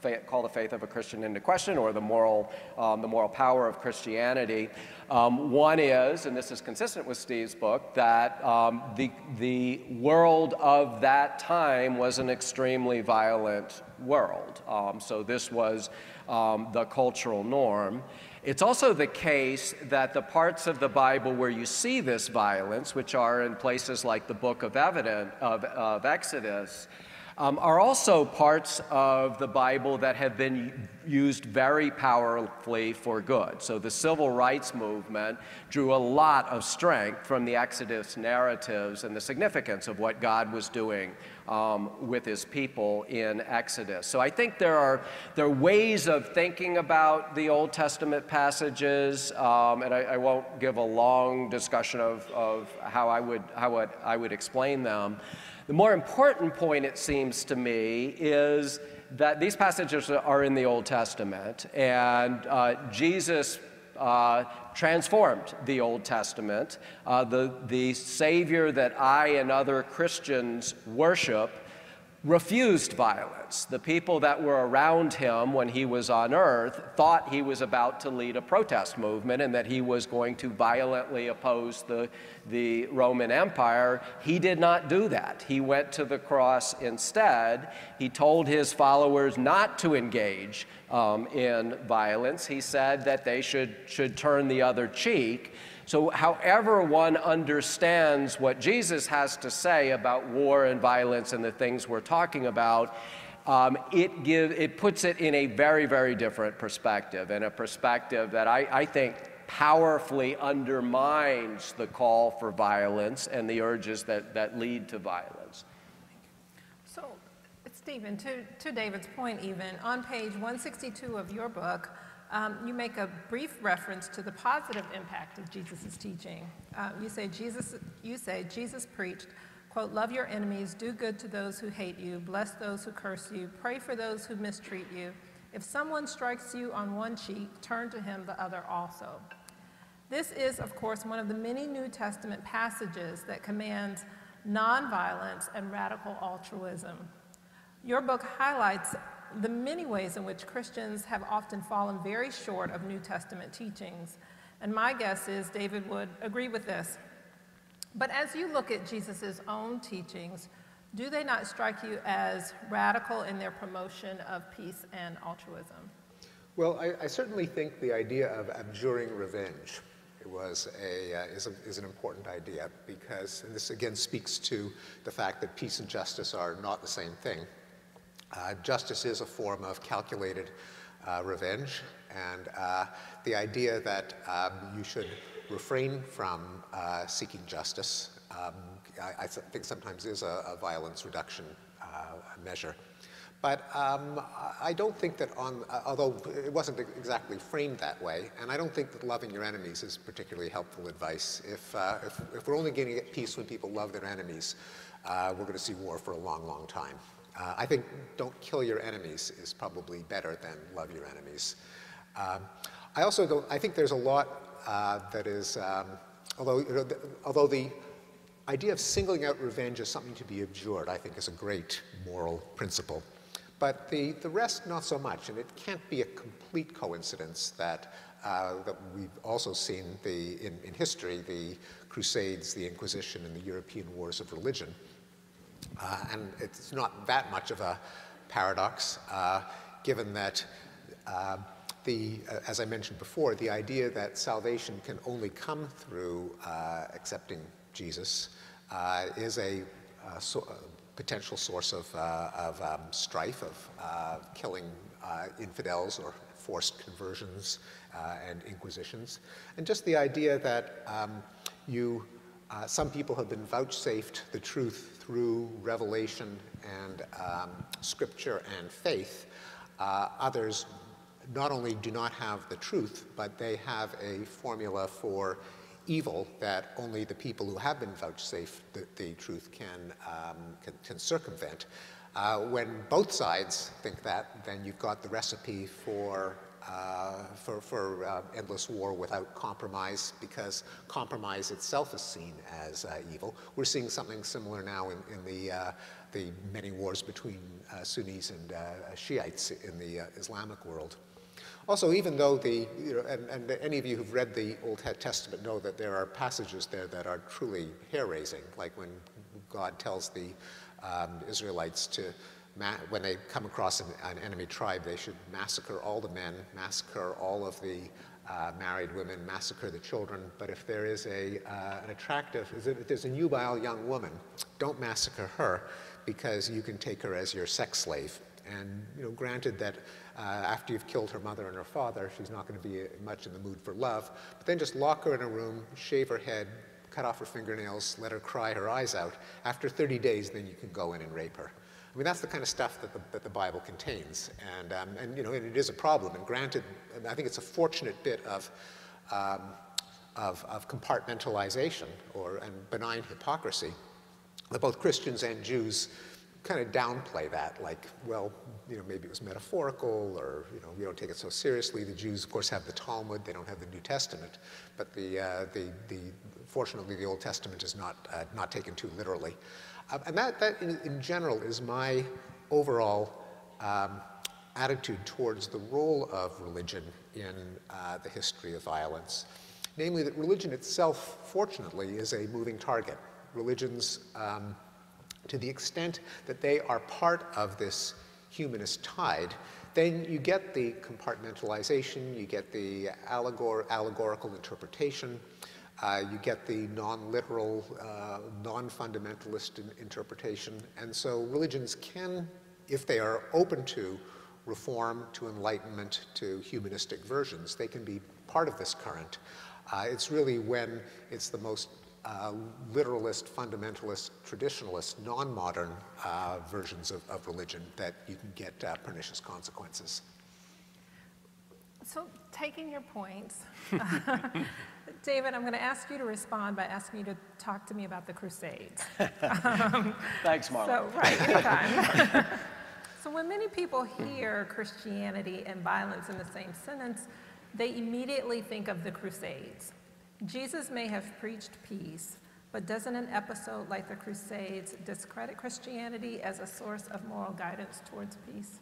faith, call the faith of a Christian into question, or the moral, um, the moral power of Christianity. Um, one is, and this is consistent with Steve's book, that um, the, the world of that time was an extremely violent world. Um, so this was um, the cultural norm. It's also the case that the parts of the Bible where you see this violence, which are in places like the book of, Evident, of, of Exodus, um, are also parts of the Bible that have been used very powerfully for good. So the civil rights movement drew a lot of strength from the Exodus narratives and the significance of what God was doing um, with his people in Exodus. So I think there are, there are ways of thinking about the Old Testament passages, um, and I, I won't give a long discussion of, of how, I would, how I, I would explain them. The more important point, it seems to me, is that these passages are in the Old Testament, and uh, Jesus uh, transformed the Old Testament. Uh, the, the Savior that I and other Christians worship refused violence. The people that were around him when he was on earth thought he was about to lead a protest movement and that he was going to violently oppose the, the Roman Empire. He did not do that. He went to the cross instead. He told his followers not to engage um, in violence. He said that they should, should turn the other cheek. So however one understands what Jesus has to say about war and violence and the things we're talking about, um, it, give, it puts it in a very, very different perspective, and a perspective that I, I think powerfully undermines the call for violence and the urges that, that lead to violence. So, Stephen, to, to David's point even, on page one sixty-two of your book, Um, you make a brief reference to the positive impact of Jesus' teaching. Uh, you say Jesus, you say Jesus preached, quote, "Love your enemies, do good to those who hate you, bless those who curse you, pray for those who mistreat you. If someone strikes you on one cheek, turn to him the other also." This is, of course, one of the many New Testament passages that commands nonviolence and radical altruism. Your book highlights the many ways in which Christians have often fallen very short of New Testament teachings. And my guess is David would agree with this. But as you look at Jesus' own teachings, do they not strike you as radical in their promotion of peace and altruism? Well, I, I certainly think the idea of abjuring revenge was a, uh, is, a, is an important idea, because, and this again speaks to the fact that peace and justice are not the same thing. Uh, justice is a form of calculated uh, revenge, and uh, the idea that um, you should refrain from uh, seeking justice, um, I, I think sometimes is a, a violence reduction uh, measure. But um, I don't think that on, uh, although it wasn't exactly framed that way, and I don't think that loving your enemies is particularly helpful advice. If, uh, if, if we're only going to get peace when people love their enemies, uh, we're going to see war for a long, long time. Uh, I think don't kill your enemies is probably better than love your enemies. Um, I also don't, I think there's a lot uh, that is, um, although, you know, the, although the idea of singling out revenge as something to be abjured, I think is a great moral principle. But the, the rest, not so much, and it can't be a complete coincidence that, uh, that we've also seen the, in, in history the Crusades, the Inquisition, and the European wars of religion. Uh, and it's not that much of a paradox, uh, given that uh, the, uh, as I mentioned before, the idea that salvation can only come through uh, accepting Jesus uh, is a, a, so, a potential source of, uh, of um, strife, of uh, killing uh, infidels or forced conversions uh, and inquisitions. And just the idea that um, you Uh, some people have been vouchsafed the truth through revelation and um, scripture and faith. Uh, others not only do not have the truth, but they have a formula for evil that only the people who have been vouchsafed the, the truth can, um, can, can circumvent. Uh, when both sides think that, then you've got the recipe for, uh, for, for uh, endless war without compromise, because compromise itself is seen as uh, evil. We're seeing something similar now in, in the, uh, the many wars between uh, Sunnis and uh, Shiites in the uh, Islamic world. Also, even though the, you know, and, and any of you who've read the Old Testament know that there are passages there that are truly hair-raising, like when God tells the um, Israelites to, when they come across an, an enemy tribe, they should massacre all the men, massacre all of the uh, married women, massacre the children. But if there is a, uh, an attractive, if there's a nubile young woman, don't massacre her, because you can take her as your sex slave. And you know, granted that uh, after you've killed her mother and her father, she's not going to be much in the mood for love, but then just lock her in a room, shave her head, cut off her fingernails, let her cry her eyes out. After thirty days, then you can go in and rape her. I mean, that's the kind of stuff that the, that the Bible contains. And, um, and, you know, and it is a problem. And granted, I think it's a fortunate bit of, um, of, of compartmentalization or and benign hypocrisy that both Christians and Jews kind of downplay that, like, well, you know, maybe it was metaphorical, or, you know, we don't take it so seriously. The Jews, of course, have the Talmud. They don't have the New Testament. But the, uh, the, the, fortunately, the Old Testament is not, uh, not taken too literally. Uh, and that, that in, in general, is my overall um, attitude towards the role of religion in uh, the history of violence. Namely, that religion itself, fortunately, is a moving target. Religions, um, to the extent that they are part of this humanist tide, then you get the compartmentalization, you get the allegor allegorical interpretation, uh, you get the non-literal, uh, non-fundamentalist in interpretation. And so religions can, if they are open to reform, to enlightenment, to humanistic versions, they can be part of this current. Uh, it's really when it's the most Uh, literalist, fundamentalist, traditionalist, non-modern uh, versions of, of religion that you can get uh, pernicious consequences. So taking your points, David, I'm going to ask you to respond by asking you to talk to me about the Crusades. um, Thanks, Marla. So, right, anytime. So when many people hear Christianity and violence in the same sentence, they immediately think of the Crusades. Jesus may have preached peace, but doesn't an episode like the Crusades discredit Christianity as a source of moral guidance towards peace?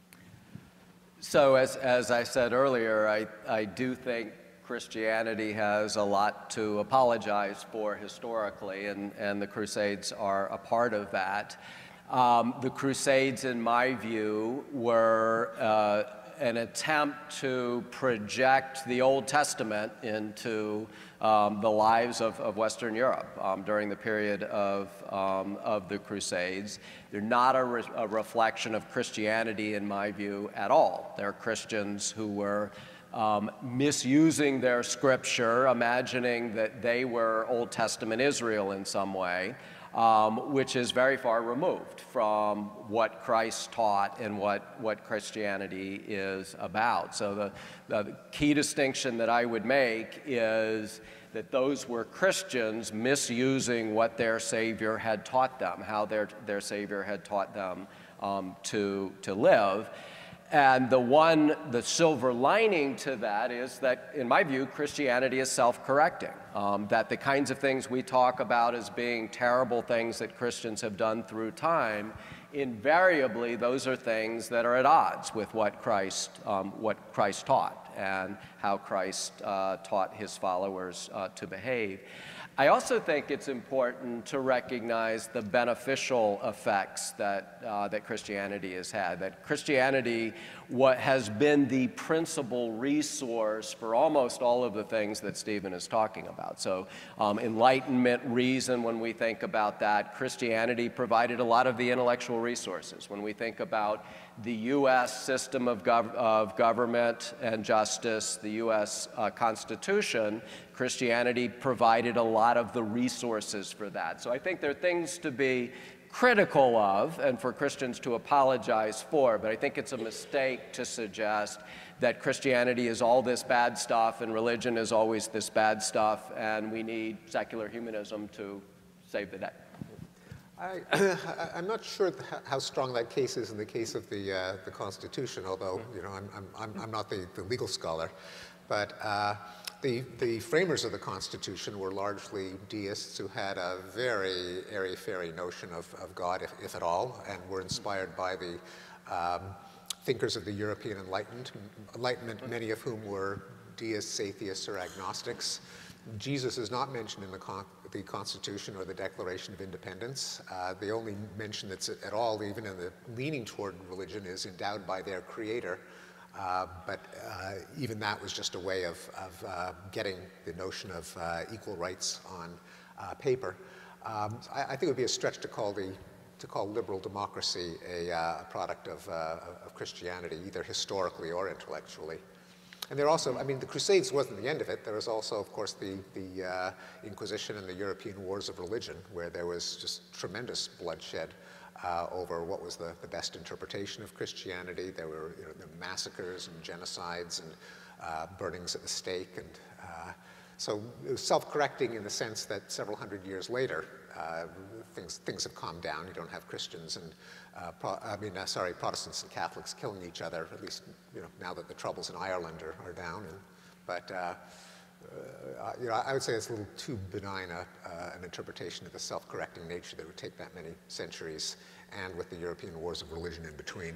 So as, as I said earlier, I, I do think Christianity has a lot to apologize for historically, and, and the Crusades are a part of that. Um, the Crusades, in my view, were uh, an attempt to project the Old Testament into um, the lives of, of Western Europe um, during the period of, um, of the Crusades. They're not a, re a reflection of Christianity, in my view, at all. They're Christians who were um, misusing their scripture, imagining that they were Old Testament Israel in some way. Um, which is very far removed from what Christ taught and what, what Christianity is about. So the, the key distinction that I would make is that those were Christians misusing what their Savior had taught them, how their, their Savior had taught them um, to, to live. And the one, the silver lining to that is that, in my view, Christianity is self-correcting. Um, that the kinds of things we talk about as being terrible things that Christians have done through time, invariably those are things that are at odds with what Christ, um, what Christ taught and how Christ uh, taught his followers uh, to behave. I also think it's important to recognize the beneficial effects that, uh, that Christianity has had, that Christianity what has been the principal resource for almost all of the things that Stephen is talking about. So um, enlightenment, reason, when we think about that, Christianity provided a lot of the intellectual resources. When we think about the U S system of, gov of government and justice, the U S uh, Constitution, Christianity provided a lot of the resources for that. So I think there are things to be critical of and for Christians to apologize for, but I think it's a mistake to suggest that Christianity is all this bad stuff and religion is always this bad stuff and we need secular humanism to save the day. I, I'm not sure how strong that case is in the case of the, uh, the Constitution, although you know, I'm, I'm, I'm not the, the legal scholar. But uh, the, the framers of the Constitution were largely deists who had a very airy-fairy notion of, of God, if, if at all, and were inspired by the um, thinkers of the European Enlightenment, Enlightenment, many of whom were deists, atheists, or agnostics. Jesus is not mentioned in the, con the Constitution or the Declaration of Independence. Uh, the only mention that's at all, even in the leaning toward religion, is endowed by their creator. Uh, but uh, even that was just a way of, of uh, getting the notion of uh, equal rights on uh, paper. Um, I, I think it would be a stretch to call the to call liberal democracy a, uh, a product of, uh, of Christianity, either historically or intellectually. And there also, I mean, the Crusades wasn't the end of it. There was also, of course, the, the uh, Inquisition and the European Wars of Religion, where there was just tremendous bloodshed uh, over what was the, the best interpretation of Christianity. There were you know, the massacres and genocides and uh, burnings at the stake. And uh, so it was self-correcting in the sense that several hundred years later, uh, things, things have calmed down. You don't have Christians and Uh, Pro I mean, uh, sorry, Protestants and Catholics killing each other, at least, you know, now that the troubles in Ireland are, are down. And, but, uh, uh, you know, I would say it's a little too benign a, uh, an interpretation of the self-correcting nature that would take that many centuries, and with the European wars of religion in between.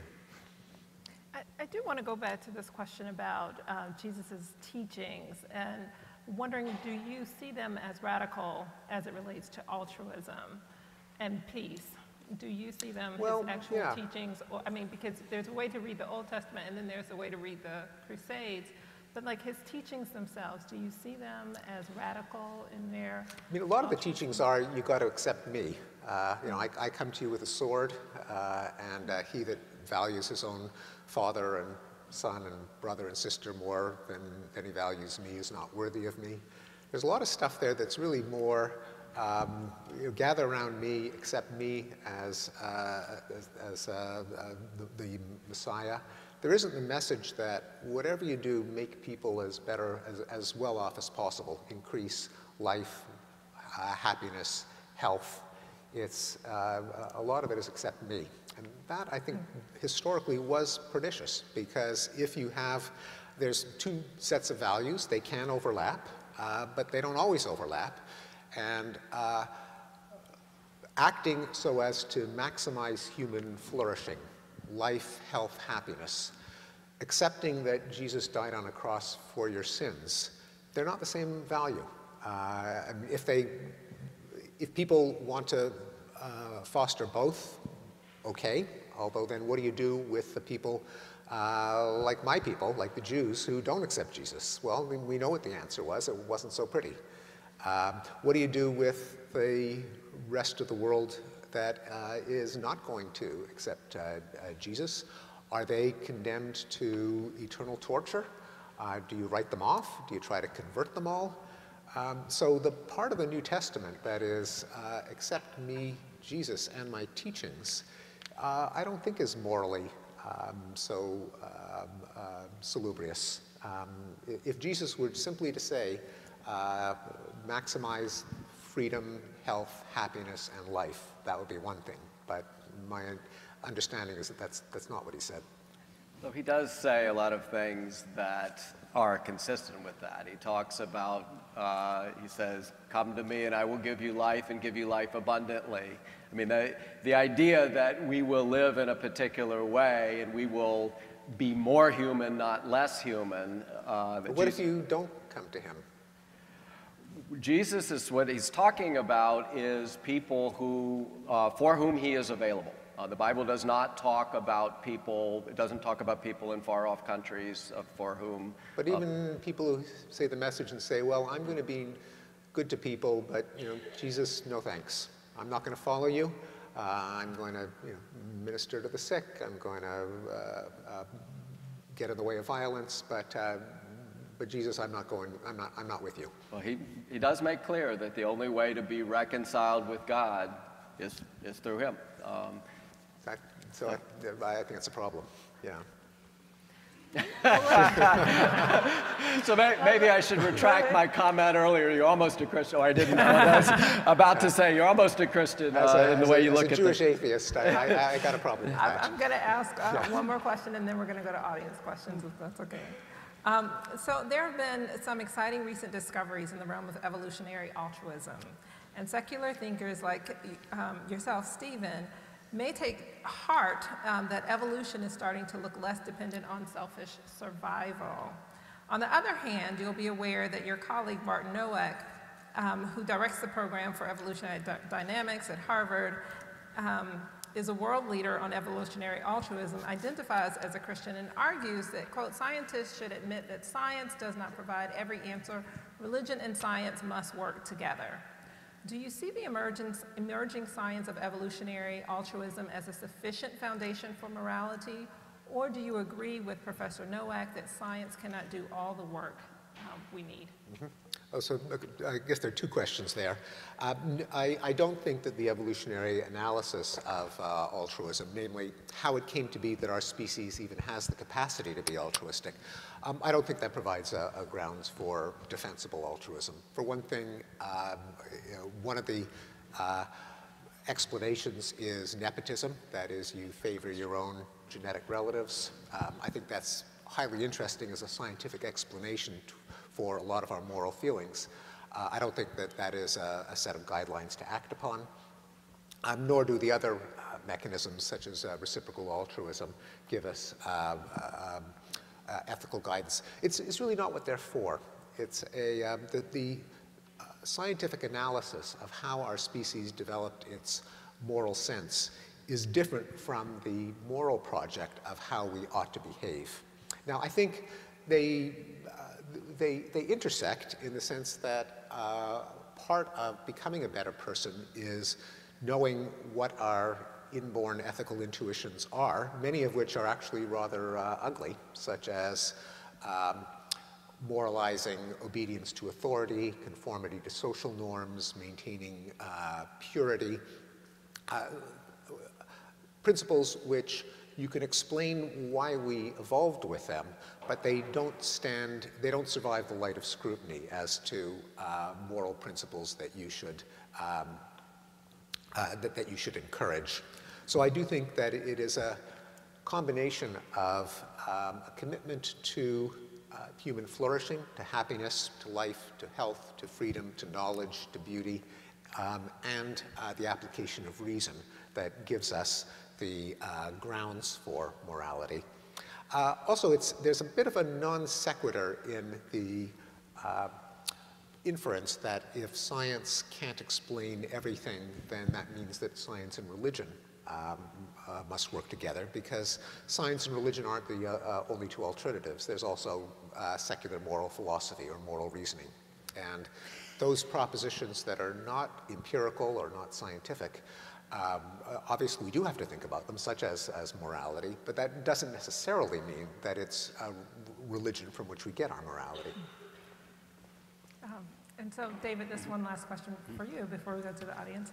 I, I do want to go back to this question about uh, Jesus' teachings, and wondering, do you see them as radical as it relates to altruism and peace? Do you see them well, as actual yeah. teachings? Or, I mean, because there's a way to read the Old Testament, and then there's a way to read the Crusades. But like his teachings themselves, do you see them as radical in their? I mean, a lot of the teachings are, you got to accept me. Uh, you know, I, I come to you with a sword, uh, and uh, he that values his own father and son and brother and sister more than, than he values me is not worthy of me. There's a lot of stuff there that's really more, um, you know, gather around me, accept me as, uh, as, as uh, uh, the, the Messiah. There isn't the message that whatever you do, make people as better, as, as well off as possible, increase life, uh, happiness, health. It's, uh, a lot of it is accept me. And that, I think, historically was pernicious, because if you have, there's two sets of values, they can overlap, uh, but they don't always overlap. And uh, acting so as to maximize human flourishing, life, health, happiness, accepting that Jesus died on a cross for your sins, they're not the same value. Uh, if they, if people want to uh, foster both, okay, although then what do you do with the people uh, like my people, like the Jews, who don't accept Jesus? Well, we, we know what the answer was. It wasn't so pretty. Um, what do you do with the rest of the world that uh, is not going to accept uh, uh, Jesus? Are they condemned to eternal torture? Uh, do you write them off? Do you try to convert them all? Um, so the part of the New Testament that is, uh, accept me, Jesus, and my teachings, uh, I don't think is morally um, so um, uh, salubrious. Um, if Jesus were simply to say, uh, maximize freedom, health, happiness, and life, that would be one thing. But my understanding is that that's, that's not what he said. So he does say a lot of things that are consistent with that. He talks about, uh, he says, come to me and I will give you life and give you life abundantly. I mean, the, the idea that we will live in a particular way and we will be more human, not less human. Uh, but what Jesus, if you don't come to him? Jesus is, what he's talking about is people who, uh, for whom he is available. Uh, the Bible does not talk about people, it doesn't talk about people in far-off countries uh, for whom... But even uh, people who say the message and say, well, I'm going to be good to people, but, you know, Jesus, no thanks. I'm not going to follow you. Uh, I'm going to, you know, minister to the sick. I'm going to uh, uh, get in the way of violence, but... Uh, But Jesus, I'm not going, I'm not, I'm not with you. Well, he, he does make clear that the only way to be reconciled with God is, is through him. Um, that, so I, I think it's a problem, yeah. So may, maybe I should retract my comment earlier. You're almost a Christian. Oh, I didn't know what I was about to say. You're almost a Christian uh, a, in the way a, you look as a at Jewish the... atheist, I, I, I got a problem with I'm, that. I'm going to ask uh, one more question, and then we're going to go to audience questions, if that's okay. Um, so there have been some exciting recent discoveries in the realm of evolutionary altruism. And secular thinkers like um, yourself, Stephen, may take heart um, that evolution is starting to look less dependent on selfish survival. On the other hand, you'll be aware that your colleague, Barton Nowak, um, who directs the program for evolutionary d dynamics at Harvard, um, is a world leader on evolutionary altruism, identifies as a Christian, and argues that, quote, scientists should admit that science does not provide every answer. Religion and science must work together. Do you see the emergence, emerging science of evolutionary altruism as a sufficient foundation for morality, or do you agree with Professor Nowak that science cannot do all the work um, we need? Mm-hmm. Oh, so I guess there are two questions there. Um, I, I don't think that the evolutionary analysis of uh, altruism, namely how it came to be that our species even has the capacity to be altruistic, um, I don't think that provides a, a grounds for defensible altruism. For one thing, um, you know, one of the uh, explanations is nepotism. That is, you favor your own genetic relatives. Um, I think that's highly interesting as a scientific explanation to, for a lot of our moral feelings. Uh, I don't think that that is a, a set of guidelines to act upon, um, nor do the other uh, mechanisms such as uh, reciprocal altruism give us uh, uh, uh, ethical guidance. It's, it's really not what they're for. It's a, um, the, the uh, scientific analysis of how our species developed its moral sense is different from the moral project of how we ought to behave. Now, I think they, uh, they, they intersect in the sense that uh, part of becoming a better person is knowing what our inborn ethical intuitions are, many of which are actually rather uh, ugly, such as um, moralizing obedience to authority, conformity to social norms, maintaining uh, purity, uh, principles which you can explain why we evolved with them, but they don't stand, they don't survive the light of scrutiny as to uh, moral principles that you should, um, uh, that, that you should encourage. So I do think that it is a combination of um, a commitment to uh, human flourishing, to happiness, to life, to health, to freedom, to knowledge, to beauty, um, and uh, the application of reason that gives us the uh, grounds for morality. Uh, also, it's, there's a bit of a non sequitur in the uh, inference that if science can't explain everything, then that means that science and religion um, uh, must work together, because science and religion aren't the uh, uh, only two alternatives. There's also uh, secular moral philosophy or moral reasoning. And those propositions that are not empirical or not scientific, Um, obviously, we do have to think about them, such as, as morality, but that doesn't necessarily mean that it's a religion from which we get our morality. Um, and so, David, this one last question for you before we go to the audience.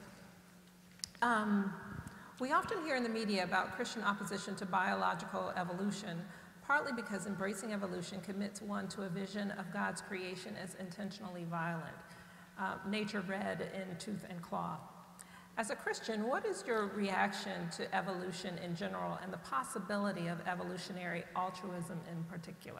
Um, we often hear in the media about Christian opposition to biological evolution, partly because embracing evolution commits one to a vision of God's creation as intentionally violent, uh, nature bred in tooth and claw. As a Christian, what is your reaction to evolution in general and the possibility of evolutionary altruism in particular?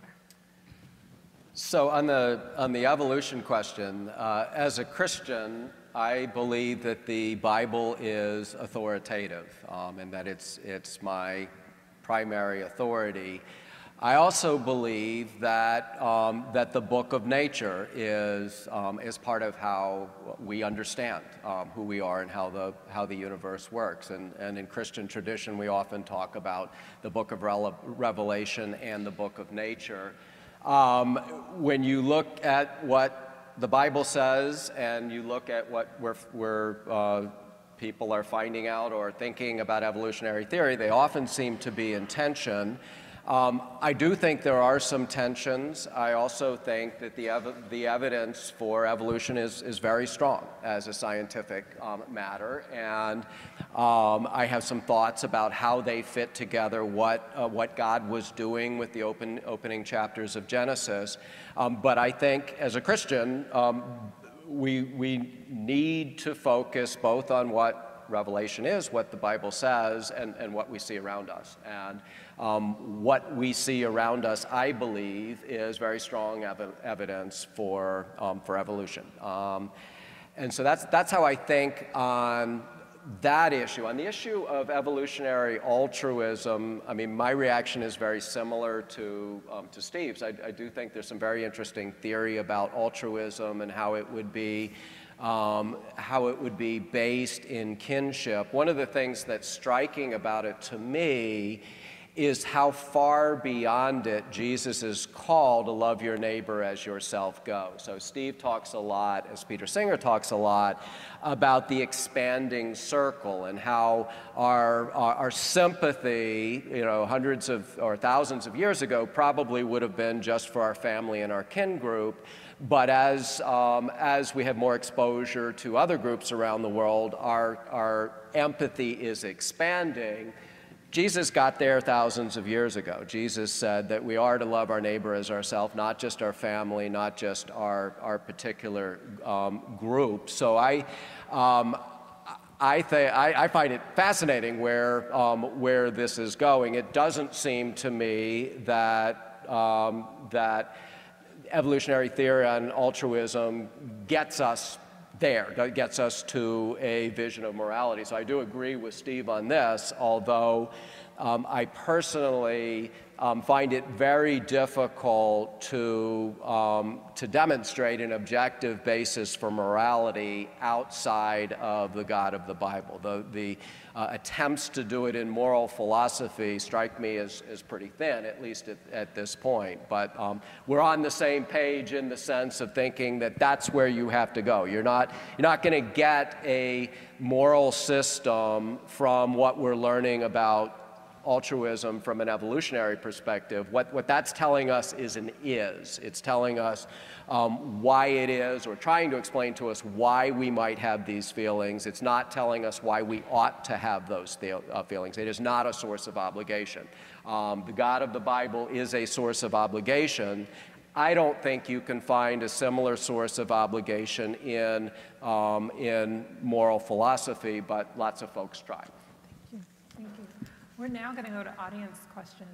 So on the, on the evolution question, uh, as a Christian, I believe that the Bible is authoritative um, and that it's, it's my primary authority. I also believe that, um, that the book of nature is, um, is part of how we understand um, who we are and how the, how the universe works. And, and in Christian tradition, we often talk about the book of Rele Revelation and the book of nature. Um, when you look at what the Bible says and you look at what we're, we're, uh, people are finding out or thinking about evolutionary theory, they often seem to be in tension. Um, I do think there are some tensions. I also think that the, ev the evidence for evolution is, is very strong as a scientific um, matter, and um, I have some thoughts about how they fit together, what, uh, what God was doing with the open, opening chapters of Genesis. Um, but I think as a Christian, um, we, we need to focus both on what Revelation is, what the Bible says, and, and what we see around us. And um, what we see around us, I believe, is very strong ev evidence for, um, for evolution. Um, and so that's, that's how I think on that issue. On the issue of evolutionary altruism, I mean, my reaction is very similar to, um, to Steve's. I, I do think there's some very interesting theory about altruism and how it would be Um, how it would be based in kinship. One of the things that's striking about it to me is how far beyond it Jesus' call to love your neighbor as yourself goes. So Steve talks a lot, as Peter Singer talks a lot, about the expanding circle and how our, our, our sympathy, you know, hundreds of or thousands of years ago probably would have been just for our family and our kin group. But as, um, as we have more exposure to other groups around the world, our, our empathy is expanding. Jesus got there thousands of years ago. Jesus said that we are to love our neighbor as ourselves, not just our family, not just our, our particular um, group. So I, um, I, th I, I find it fascinating where, um, where this is going. It doesn't seem to me that, um, that evolutionary theory on altruism gets us there, gets us to a vision of morality. So I do agree with Steve on this, although um, I personally um, find it very difficult to, um, to demonstrate an objective basis for morality outside of the God of the Bible. The, the uh, attempts to do it in moral philosophy strike me as, as pretty thin, at least at, at this point. But um, we're on the same page in the sense of thinking that that's where you have to go. You're not, you're not going to get a moral system from what we're learning about altruism from an evolutionary perspective. What, what that's telling us is an is. It's telling us um, why it is, or trying to explain to us why we might have these feelings. It's not telling us why we ought to have those uh, feelings. It is not a source of obligation. Um, the God of the Bible is a source of obligation. I don't think you can find a similar source of obligation in, um, in moral philosophy, but lots of folks try. Thank you. We're now going to go to audience questions.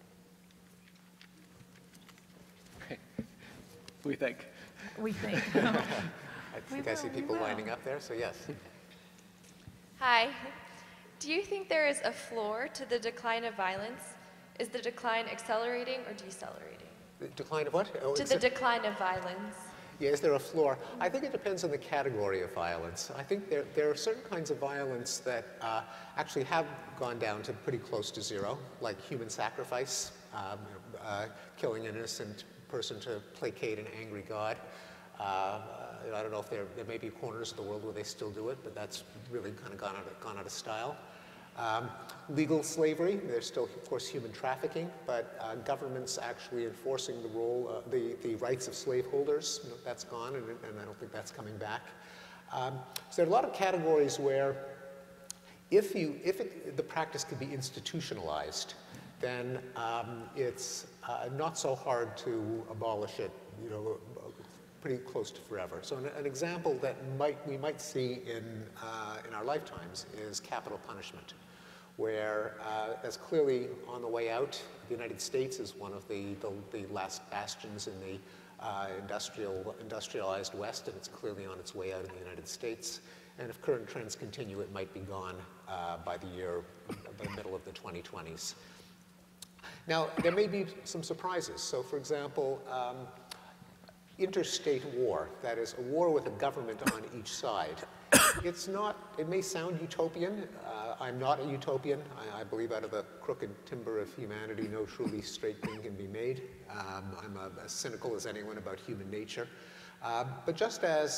We think. We think. I think I see people lining up there, so yes. Hi. Do you think there is a floor to the decline of violence? Is the decline accelerating or decelerating? The decline of what? Oh, To the decline of violence. Yeah, is there a floor? I think it depends on the category of violence. I think there, there are certain kinds of violence that uh, actually have gone down to pretty close to zero, like human sacrifice, um, uh, killing an innocent person to placate an angry God. Uh, I don't know if there, there may be corners of the world where they still do it, but that's really kind of gone out of, gone out of style. Um, legal slavery, there's still, of course, human trafficking, but uh, governments actually enforcing the role, uh, the, the rights of slaveholders, you know, that's gone, and, and I don't think that's coming back. Um, so there are a lot of categories where if, you, if it, the practice can be institutionalized, then um, it's uh, not so hard to abolish it, you know, pretty close to forever. So an, an example that might, we might see in, uh, in our lifetimes is capital punishment, where uh, that's clearly on the way out. The United States is one of the, the, the last bastions in the uh, industrial, industrialized West, and it's clearly on its way out in the United States. And if current trends continue, it might be gone uh, by the year, by the middle of the twenty twenties. Now, there may be some surprises. So, for example, um, interstate war, that is, a war with a government on each side. It's not, it may sound utopian. Uh, I'm not a utopian. I, I believe out of the crooked timber of humanity, no truly straight thing can be made. Um, I'm a, as cynical as anyone about human nature. Uh, but just as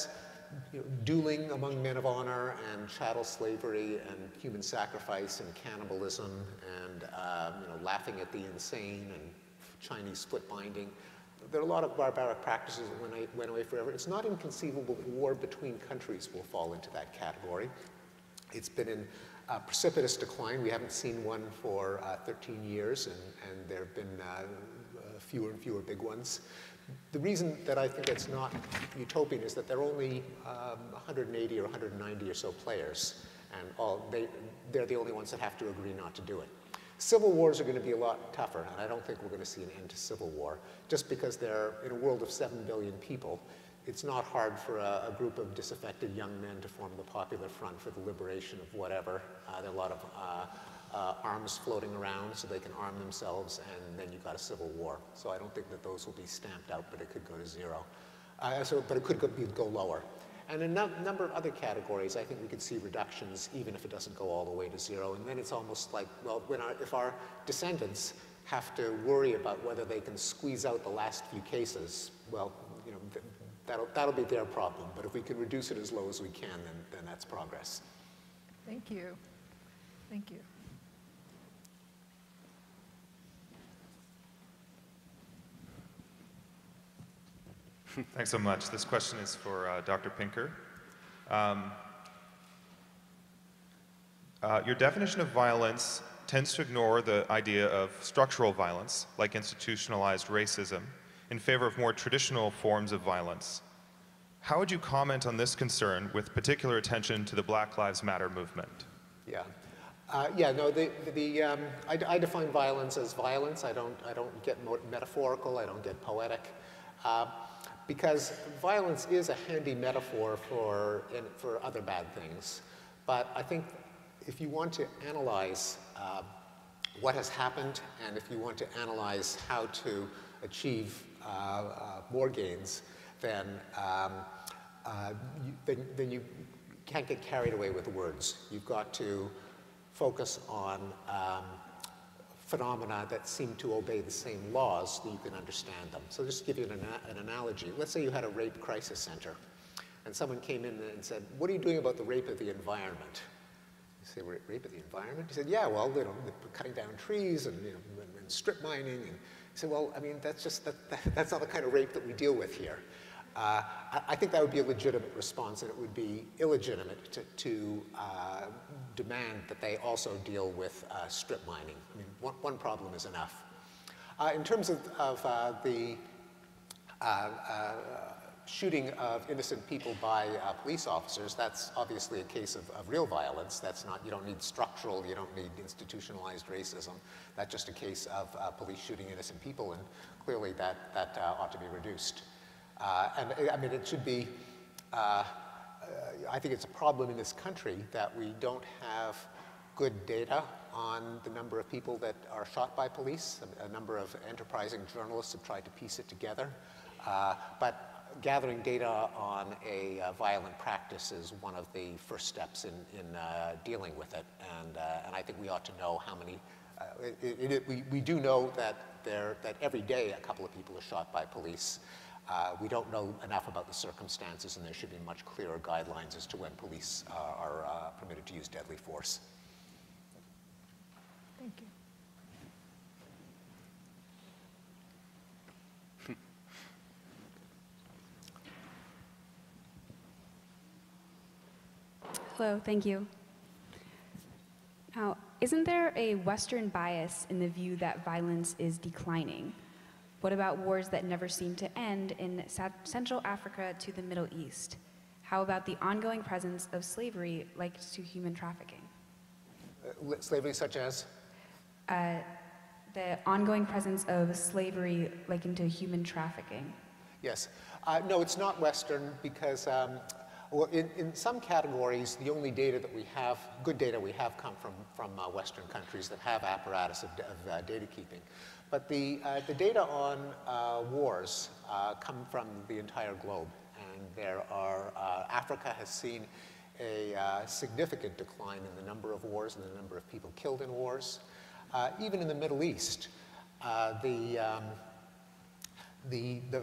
you know, dueling among men of honor and chattel slavery and human sacrifice and cannibalism and um, you know, laughing at the insane and Chinese split binding. There are a lot of barbaric practices that went, went away forever. It's not inconceivable that war between countries will fall into that category. It's been in uh, precipitous decline. We haven't seen one for uh, thirteen years, and, and there have been uh, fewer and fewer big ones. The reason that I think it's not utopian is that there are only um, one hundred eighty or one hundred ninety or so players, and all, they, they're the only ones that have to agree not to do it. Civil wars are going to be a lot tougher, and I don't think we're going to see an end to civil war, just because they're in a world of seven billion people. It's not hard for a, a group of disaffected young men to form the Popular Front for the liberation of whatever. Uh, there are a lot of uh, uh, arms floating around so they can arm themselves, and then you've got a civil war. So I don't think that those will be stamped out, but it could go to zero. Uh, so, but it could go, go lower. And in a number of other categories, I think we could see reductions even if it doesn't go all the way to zero. And then it's almost like, well, when our, if our descendants have to worry about whether they can squeeze out the last few cases, well, you know, th that'll, that'll be their problem. But if we can reduce it as low as we can, then, then that's progress. Thank you. Thank you. Thanks so much. This question is for uh, Doctor Pinker. Um, uh, your definition of violence tends to ignore the idea of structural violence, like institutionalized racism, in favor of more traditional forms of violence. How would you comment on this concern with particular attention to the Black Lives Matter movement? Yeah. Uh, yeah, no, the, the, um, I, I define violence as violence. I don't, I don't get metaphorical. I don't get poetic. Uh, Because violence is a handy metaphor for, in, for other bad things. But I think if you want to analyze uh, what has happened, and if you want to analyze how to achieve uh, uh, more gains, then, um, uh, you, then, then you can't get carried away with words. You've got to focus on um, phenomena that seem to obey the same laws so that you can understand them. So just to give you an, an analogy, let's say you had a rape crisis center, and someone came in and said, what are you doing about the rape of the environment? You say, rape of the environment? He said, yeah, well, you know, cutting down trees and, you know, and, and strip mining. And he said, well, I mean, that's just, that, that, that's not the kind of rape that we deal with here. Uh, I, I think that would be a legitimate response, and it would be illegitimate to, to uh, demand that they also deal with uh, strip mining. I mean, one, one problem is enough. Uh, in terms of, of uh, the uh, uh, shooting of innocent people by uh, police officers, that's obviously a case of, of real violence. That's not, you don't need structural, you don't need institutionalized racism. That's just a case of uh, police shooting innocent people, and clearly that, that uh, ought to be reduced. Uh, and I mean, it should be, uh, I think it's a problem in this country that we don't have good data on the number of people that are shot by police. A, a number of enterprising journalists have tried to piece it together. Uh, but gathering data on a uh, violent practice is one of the first steps in, in uh, dealing with it. And, uh, and I think we ought to know how many, uh, it, it, we, we do know that, there, that every day a couple of people are shot by police. Uh, we don't know enough about the circumstances, and there should be much clearer guidelines as to when police uh, are uh, permitted to use deadly force. Thank you. Hello, thank you. Now, isn't there a Western bias in the view that violence is declining? What about wars that never seem to end in Central Africa to the Middle East? How about the ongoing presence of slavery linked to human trafficking? Uh, slavery such as? Uh, the ongoing presence of slavery linked to human trafficking. Yes. Uh, no, it's not Western because um, well, in, in some categories, the only data that we have, good data we have come from, from uh, Western countries that have apparatus of, of uh, data keeping. But the, uh, the data on uh, wars uh, come from the entire globe. And there are, uh, Africa has seen a uh, significant decline in the number of wars and the number of people killed in wars. Uh, even in the Middle East, uh, the, um, the, the,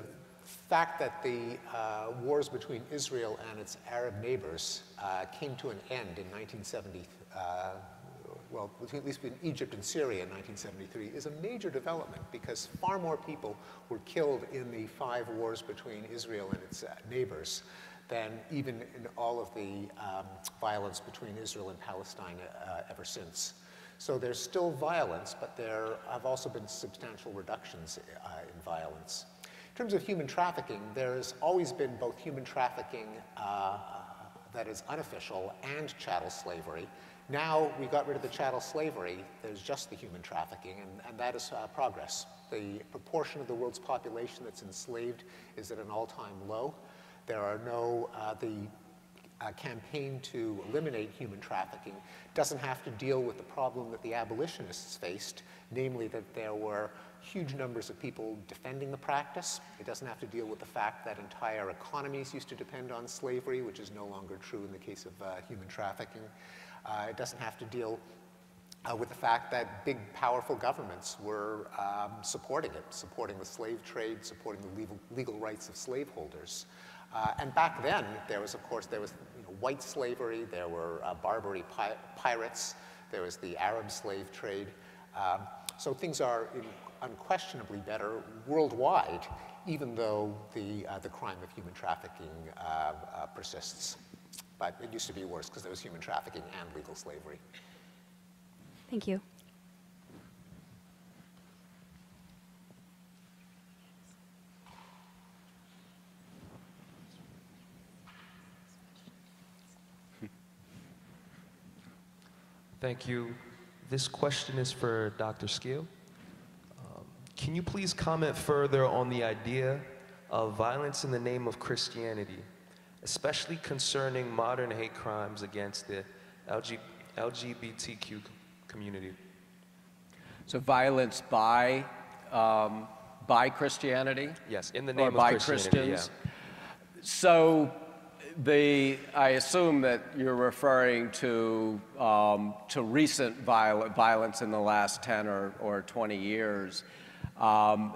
fact that the uh, wars between Israel and its Arab neighbors uh, came to an end in nineteen seventy, uh, well, at least between Egypt and Syria in nineteen seventy-three, is a major development because far more people were killed in the five wars between Israel and its uh, neighbors than even in all of the um, violence between Israel and Palestine uh, ever since. So there's still violence, but there have also been substantial reductions uh, in violence. In terms of human trafficking, there's always been both human trafficking uh, that is unofficial and chattel slavery. Now we got rid of the chattel slavery, there's just the human trafficking, and, and that is uh, progress. The proportion of the world's population that's enslaved is at an all-time low. There are no, uh, the uh, campaign to eliminate human trafficking doesn't have to deal with the problem that the abolitionists faced, namely that there were huge numbers of people defending the practice. It doesn't have to deal with the fact that entire economies used to depend on slavery, which is no longer true in the case of uh, human trafficking. Uh, it doesn't have to deal uh, with the fact that big, powerful governments were um, supporting it, supporting the slave trade, supporting the legal, legal rights of slaveholders. Uh, and back then, there was, of course, there was you know, white slavery, there were uh, Barbary pi pirates, there was the Arab slave trade. Um, so things are in, unquestionably better worldwide, even though the, uh, the crime of human trafficking uh, uh, persists. But it used to be worse because there was human trafficking and legal slavery. Thank you. Thank you. This question is for Doctor Skeel. Um, can you please comment further on the idea of violence in the name of Christianity, especially concerning modern hate crimes against the L G B T Q community? So violence by, um, by Christianity? Yes, in the name or of by Christianity, Christians? yeah. So the, I assume that you're referring to, um, to recent viol violence in the last ten or, or twenty years. Um,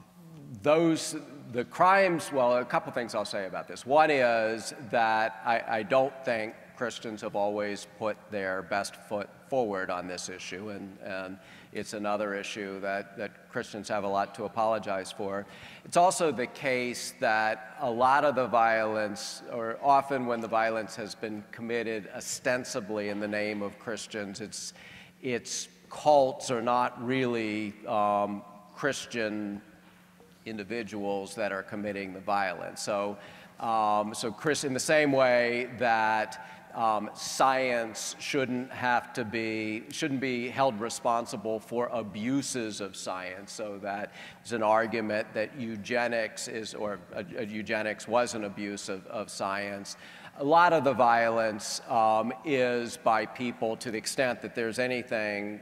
those, the crimes, well, a couple things I'll say about this. One is that I, I don't think Christians have always put their best foot forward on this issue, and, and it's another issue that, that Christians have a lot to apologize for. It's also the case that a lot of the violence, or often when the violence has been committed ostensibly in the name of Christians, it's, it's cults or not really um, Christian individuals that are committing the violence. So, um, so Chris, in the same way that Um, science shouldn't have to be, shouldn't be held responsible for abuses of science, so that there's an argument that eugenics is, or uh, eugenics was an abuse of, of science. A lot of the violence um, is by people, to the extent that there's anything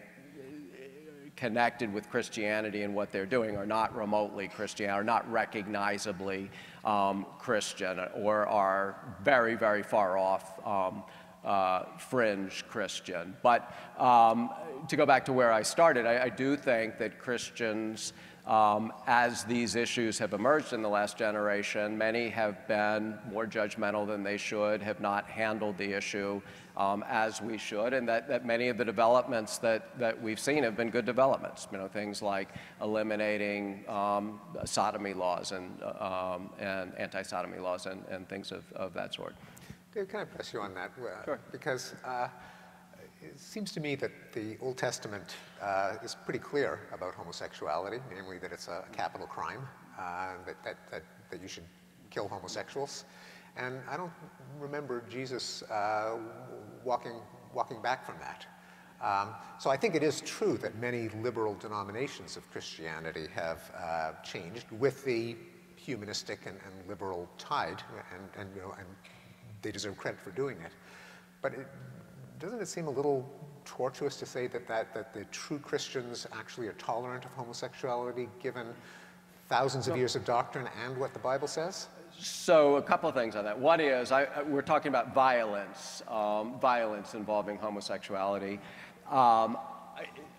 connected with Christianity and what they're doing, are not remotely Christian, are not recognizably um, Christian, or are very, very far off um, uh, fringe Christian. But um, to go back to where I started, I, I do think that Christians, um, as these issues have emerged in the last generation, many have been more judgmental than they should, have not handled the issue Um, as we should, and that, that many of the developments that, that we've seen have been good developments. You know, things like eliminating um, sodomy laws and, um, and anti-sodomy laws and, and things of, of that sort. Dave, can I press you on that? Uh, Sure. Because uh, it seems to me that the Old Testament uh, is pretty clear about homosexuality, namely that it's a capital crime, uh, that, that, that, that you should kill homosexuals. And I don't remember Jesus uh, walking, walking back from that. Um, so I think it is true that many liberal denominations of Christianity have uh, changed with the humanistic and, and liberal tide, and, and, you know, and they deserve credit for doing it. But it, doesn't it seem a little tortuous to say that, that, that the true Christians actually are tolerant of homosexuality, given thousands of years of doctrine and what the Bible says? So a couple of things on that. One is, I, we're talking about violence, um, violence involving homosexuality. Um, I,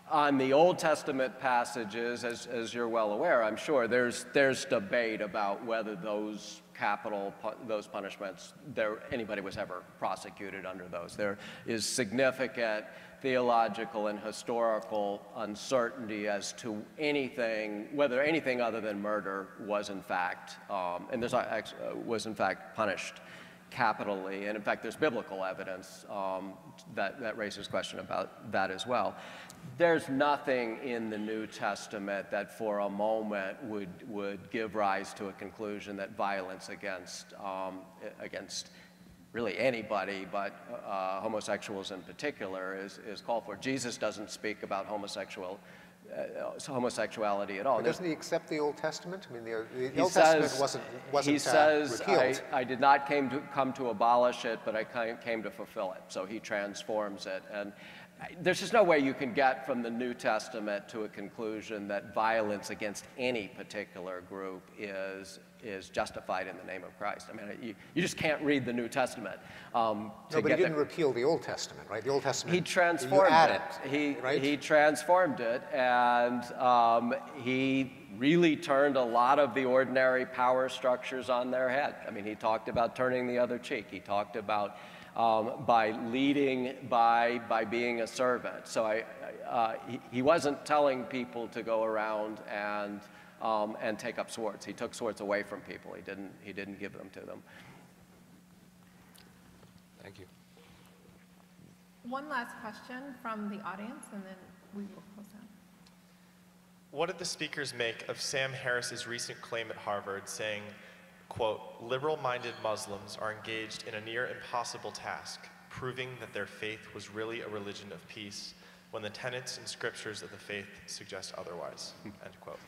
On the Old Testament passages, as, as you're well aware, I'm sure, there's, there's debate about whether those capital, those punishments, there, anybody was ever prosecuted under those. There is significant theological and historical uncertainty as to anything, whether anything other than murder was in fact, um, and there's, uh, was in fact punished capitally. And in fact, there's biblical evidence um, that, that raises question about that as well. There's nothing in the New Testament that for a moment would, would give rise to a conclusion that violence against, um, against really anybody, but uh, homosexuals in particular, is, is called for. Jesus doesn't speak about homosexual, uh, homosexuality at all. But doesn't he accept the Old Testament? I mean, the, the he Old says, Testament wasn't, wasn't he says, uh, repealed. I, I did not came to, come to abolish it, but I came to fulfill it. So he transforms it. And there's just no way you can get from the New Testament to a conclusion that violence against any particular group is, is justified in the name of Christ. I mean, you, you just can't read the New Testament. Um, to no, but get he didn't the, repeal the Old Testament, right? The Old Testament, he transformed you it. it. He, right? he transformed it, and um, he really turned a lot of the ordinary power structures on their head. I mean, he talked about turning the other cheek. He talked about Um, by leading, by, by being a servant. So I, uh, he, he wasn't telling people to go around and, um, and take up swords. He took swords away from people. He didn't, he didn't give them to them. Thank you. One last question from the audience, and then we will close out. What did the speakers make of Sam Harris's recent claim at Harvard saying, quote, liberal-minded Muslims are engaged in a near impossible task, proving that their faith was really a religion of peace when the tenets and scriptures of the faith suggest otherwise, end quote.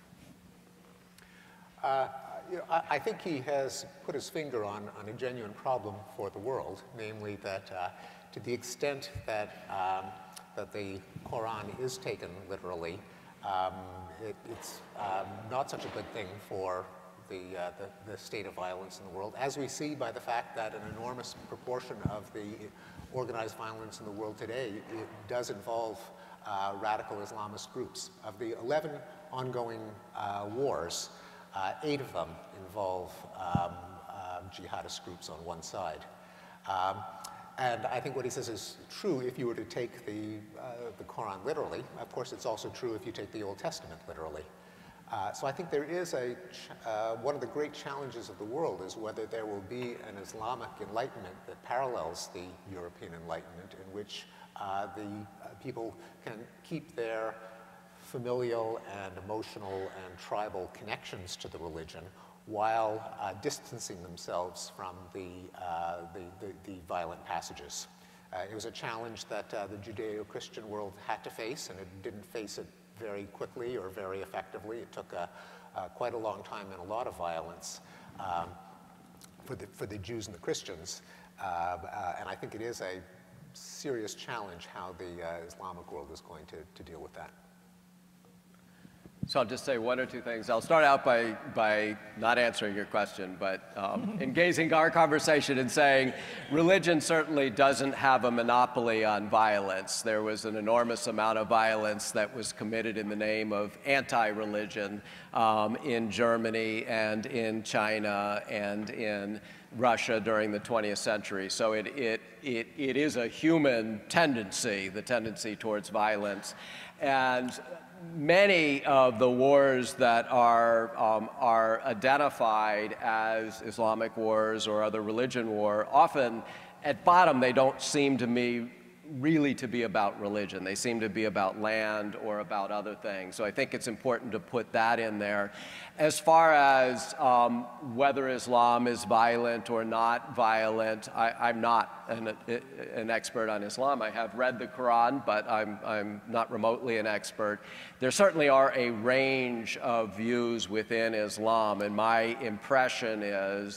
Uh, you know, I, I think he has put his finger on, on a genuine problem for the world, namely that uh, to the extent that, um, that the Quran is taken literally, um, it, it's um, not such a good thing for The, uh, the, the state of violence in the world, as we see by the fact that an enormous proportion of the organized violence in the world today, it does involve uh, radical Islamist groups. Of the eleven ongoing uh, wars, uh, eight of them involve um, uh, jihadist groups on one side. Um, and I think what he says is true if you were to take the, uh, the Quran literally. Of course, it's also true if you take the Old Testament literally. Uh, so I think there is a, ch uh, one of the great challenges of the world is whether there will be an Islamic enlightenment that parallels the European Enlightenment, in which uh, the uh, people can keep their familial and emotional and tribal connections to the religion while uh, distancing themselves from the, uh, the, the, the violent passages. Uh, it was a challenge that uh, the Judeo-Christian world had to face, and it didn't face it very quickly or very effectively. It took a, uh, quite a long time and a lot of violence um, for, the, for the Jews and the Christians. Uh, uh, and I think it is a serious challenge how the uh, Islamic world is going to, to deal with that. So I'll just say one or two things. I'll start out by, by not answering your question, but um, engaging our conversation and saying religion certainly doesn't have a monopoly on violence. There was an enormous amount of violence that was committed in the name of anti-religion um, in Germany and in China and in Russia during the twentieth century. So it, it, it, it is a human tendency, the tendency towards violence. And many of the wars that are, um, are identified as Islamic wars or other religion war, often at bottom they don't seem to me really to be about religion. They seem to be about land or about other things. So I think it's important to put that in there. As far as um, whether Islam is violent or not violent, I, I'm not an, an expert on Islam. I have read the Quran, but I'm, I'm not remotely an expert. There certainly are a range of views within Islam, and my impression is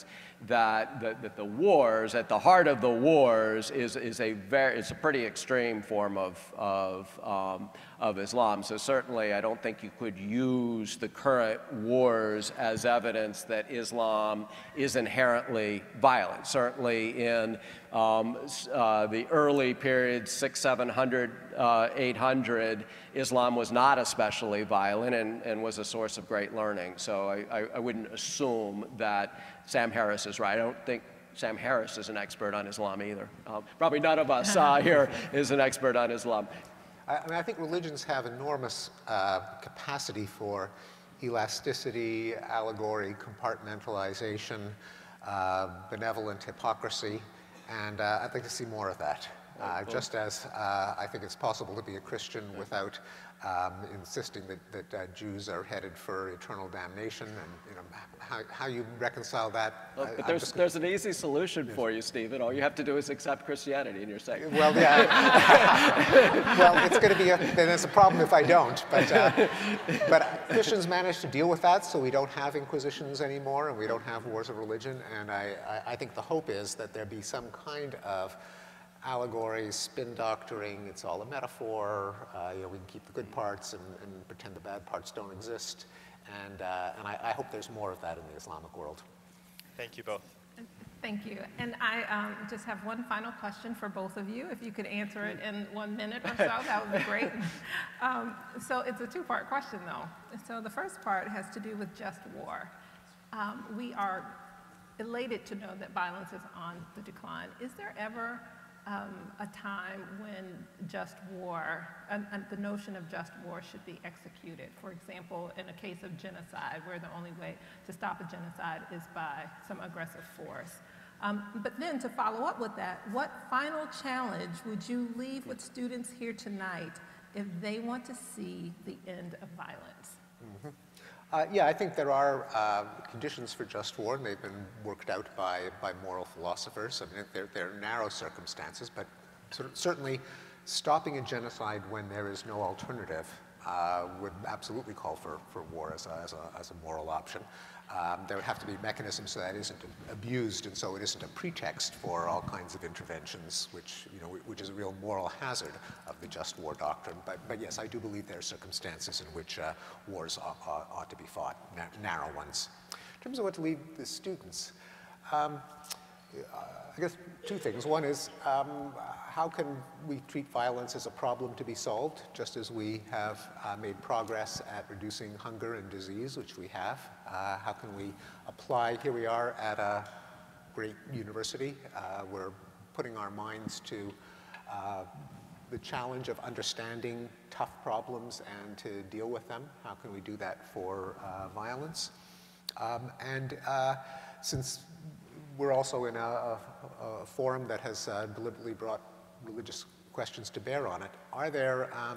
that the, that the wars, at the heart of the wars, is, is a very, it's a pretty extreme form of, of, um, of Islam. So certainly I don't think you could use the current wars as evidence that Islam is inherently violent. Certainly in um, uh, the early periods, six, seven hundred, uh, eight hundred, Islam was not especially violent and, and was a source of great learning. So I, I, I wouldn't assume that Sam Harris is right. I don't think Sam Harris is an expert on Islam either. Um, probably none of us uh, here is an expert on Islam. I, I mean, I think religions have enormous uh, capacity for elasticity, allegory, compartmentalization, uh, benevolent hypocrisy, and uh, I'd like to see more of that. Uh, just as uh, I think it's possible to be a Christian without um, insisting that, that uh, Jews are headed for eternal damnation, and you know how, how you reconcile that. Well, I, but there's, there's an easy solution for you, Stephen. All you have to do is accept Christianity, and you're safe. Well, yeah. Well, it's going to be a, then there's a problem if I don't. But uh, but Christians managed to deal with that, so we don't have inquisitions anymore, and we don't have wars of religion. And I, I, I think the hope is that there be some kind of allegories, spin doctoring, it's all a metaphor. Uh, you know, we can keep the good parts and, and pretend the bad parts don't exist. And, uh, and I, I hope there's more of that in the Islamic world. Thank you both. Thank you. And I um, just have one final question for both of you. If you could answer it in one minute or so, that would be great. Um, so it's a two-part question, though. So the first part has to do with just war. Um, we are elated to know that violence is on the decline. Is there ever Um, a time when just war, and, and the notion of just war should be executed? For example, in a case of genocide, where the only way to stop a genocide is by some aggressive force. Um, but then to follow up with that, what final challenge would you leave with students here tonight if they want to see the end of violence? Mm-hmm. Uh, yeah, I think there are uh, conditions for just war, and they've been worked out by, by moral philosophers. I mean, they're, they're narrow circumstances, but certainly stopping a genocide when there is no alternative uh, would absolutely call for, for war as a, as a, as a moral option. Um, there would have to be mechanisms so that isn't abused, and so it isn't a pretext for all kinds of interventions, which, you know, which is a real moral hazard of the just war doctrine. But, but yes, I do believe there are circumstances in which uh, wars ought, ought, ought to be fought, na narrow ones. In terms of what to leave the students, um, I guess two things. One is, um, how can we treat violence as a problem to be solved, just as we have uh, made progress at reducing hunger and disease, which we have? Uh, how can we apply, here we are at a great university, uh, we're putting our minds to uh, the challenge of understanding tough problems and to deal with them. How can we do that for uh, violence? Um, and uh, since we're also in a, a, a forum that has uh, deliberately brought religious questions to bear on it, are there, um,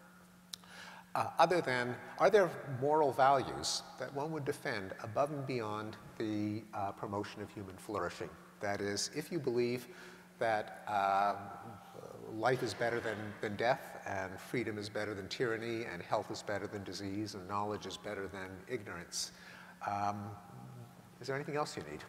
uh, other than, are there moral values that one would defend above and beyond the uh, promotion of human flourishing? That is, if you believe that uh, life is better than, than death, and freedom is better than tyranny, and health is better than disease, and knowledge is better than ignorance, um, is there anything else you need?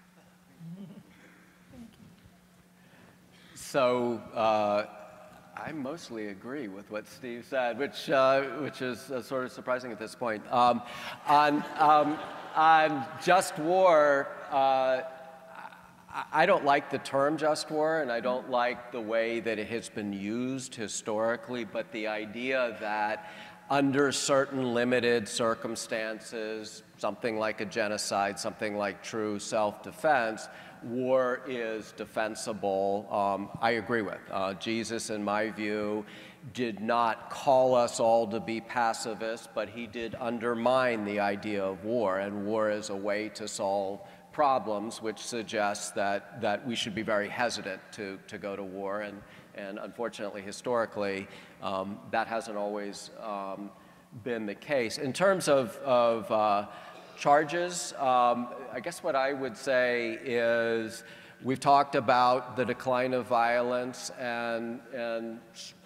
So uh, I mostly agree with what Steve said, which, uh, which is uh, sort of surprising at this point. Um, on, um, on just war, uh, I don't like the term just war, and I don't like the way that it has been used historically, but the idea that under certain limited circumstances, something like a genocide, something like true self-defense, war is defensible, um, I agree with. Uh, Jesus, in my view, did not call us all to be pacifists, but he did undermine the idea of war, and war is a way to solve problems, which suggests that, that we should be very hesitant to, to go to war, and, and unfortunately, historically, um, that hasn't always um, been the case. In terms of, of uh, charges, um, I guess what I would say is we've talked about the decline of violence and, and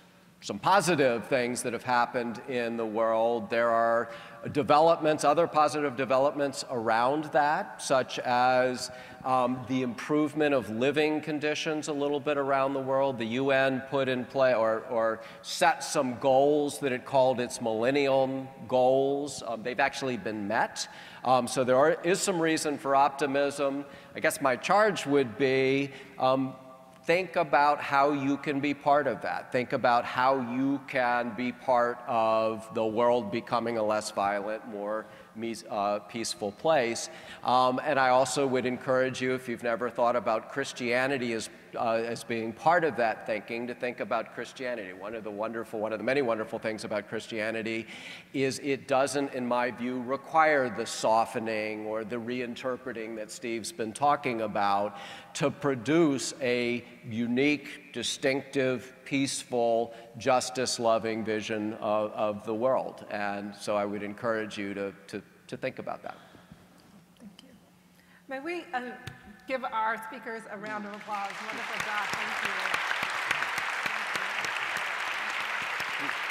some positive things that have happened in the world. There are developments, other positive developments around that, such as um, the improvement of living conditions a little bit around the world. The U N put in play or, or set some goals that it called its Millennium Goals. Um, they've actually been met. Um, so there are, is some reason for optimism. I guess my charge would be um, think about how you can be part of that. Think about how you can be part of the world becoming a less violent, more uh, peaceful place. Um, and I also would encourage you, if you've never thought about Christianity as, uh, as being part of that thinking, to think about Christianity. One of the wonderful, one of the many wonderful things about Christianity is it doesn't, in my view, require the softening or the reinterpreting that Steve's been talking about to produce a unique, distinctive, peaceful, justice-loving vision of, of the world. And so I would encourage you to, to, to think about that. Thank you. May we uh, give our speakers a round of applause. Wonderful job. Thank you. Thank you.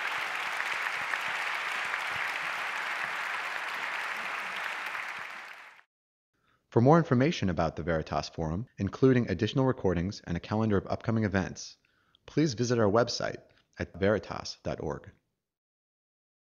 For more information about the Veritas Forum, including additional recordings and a calendar of upcoming events, please visit our website at veritas dot org.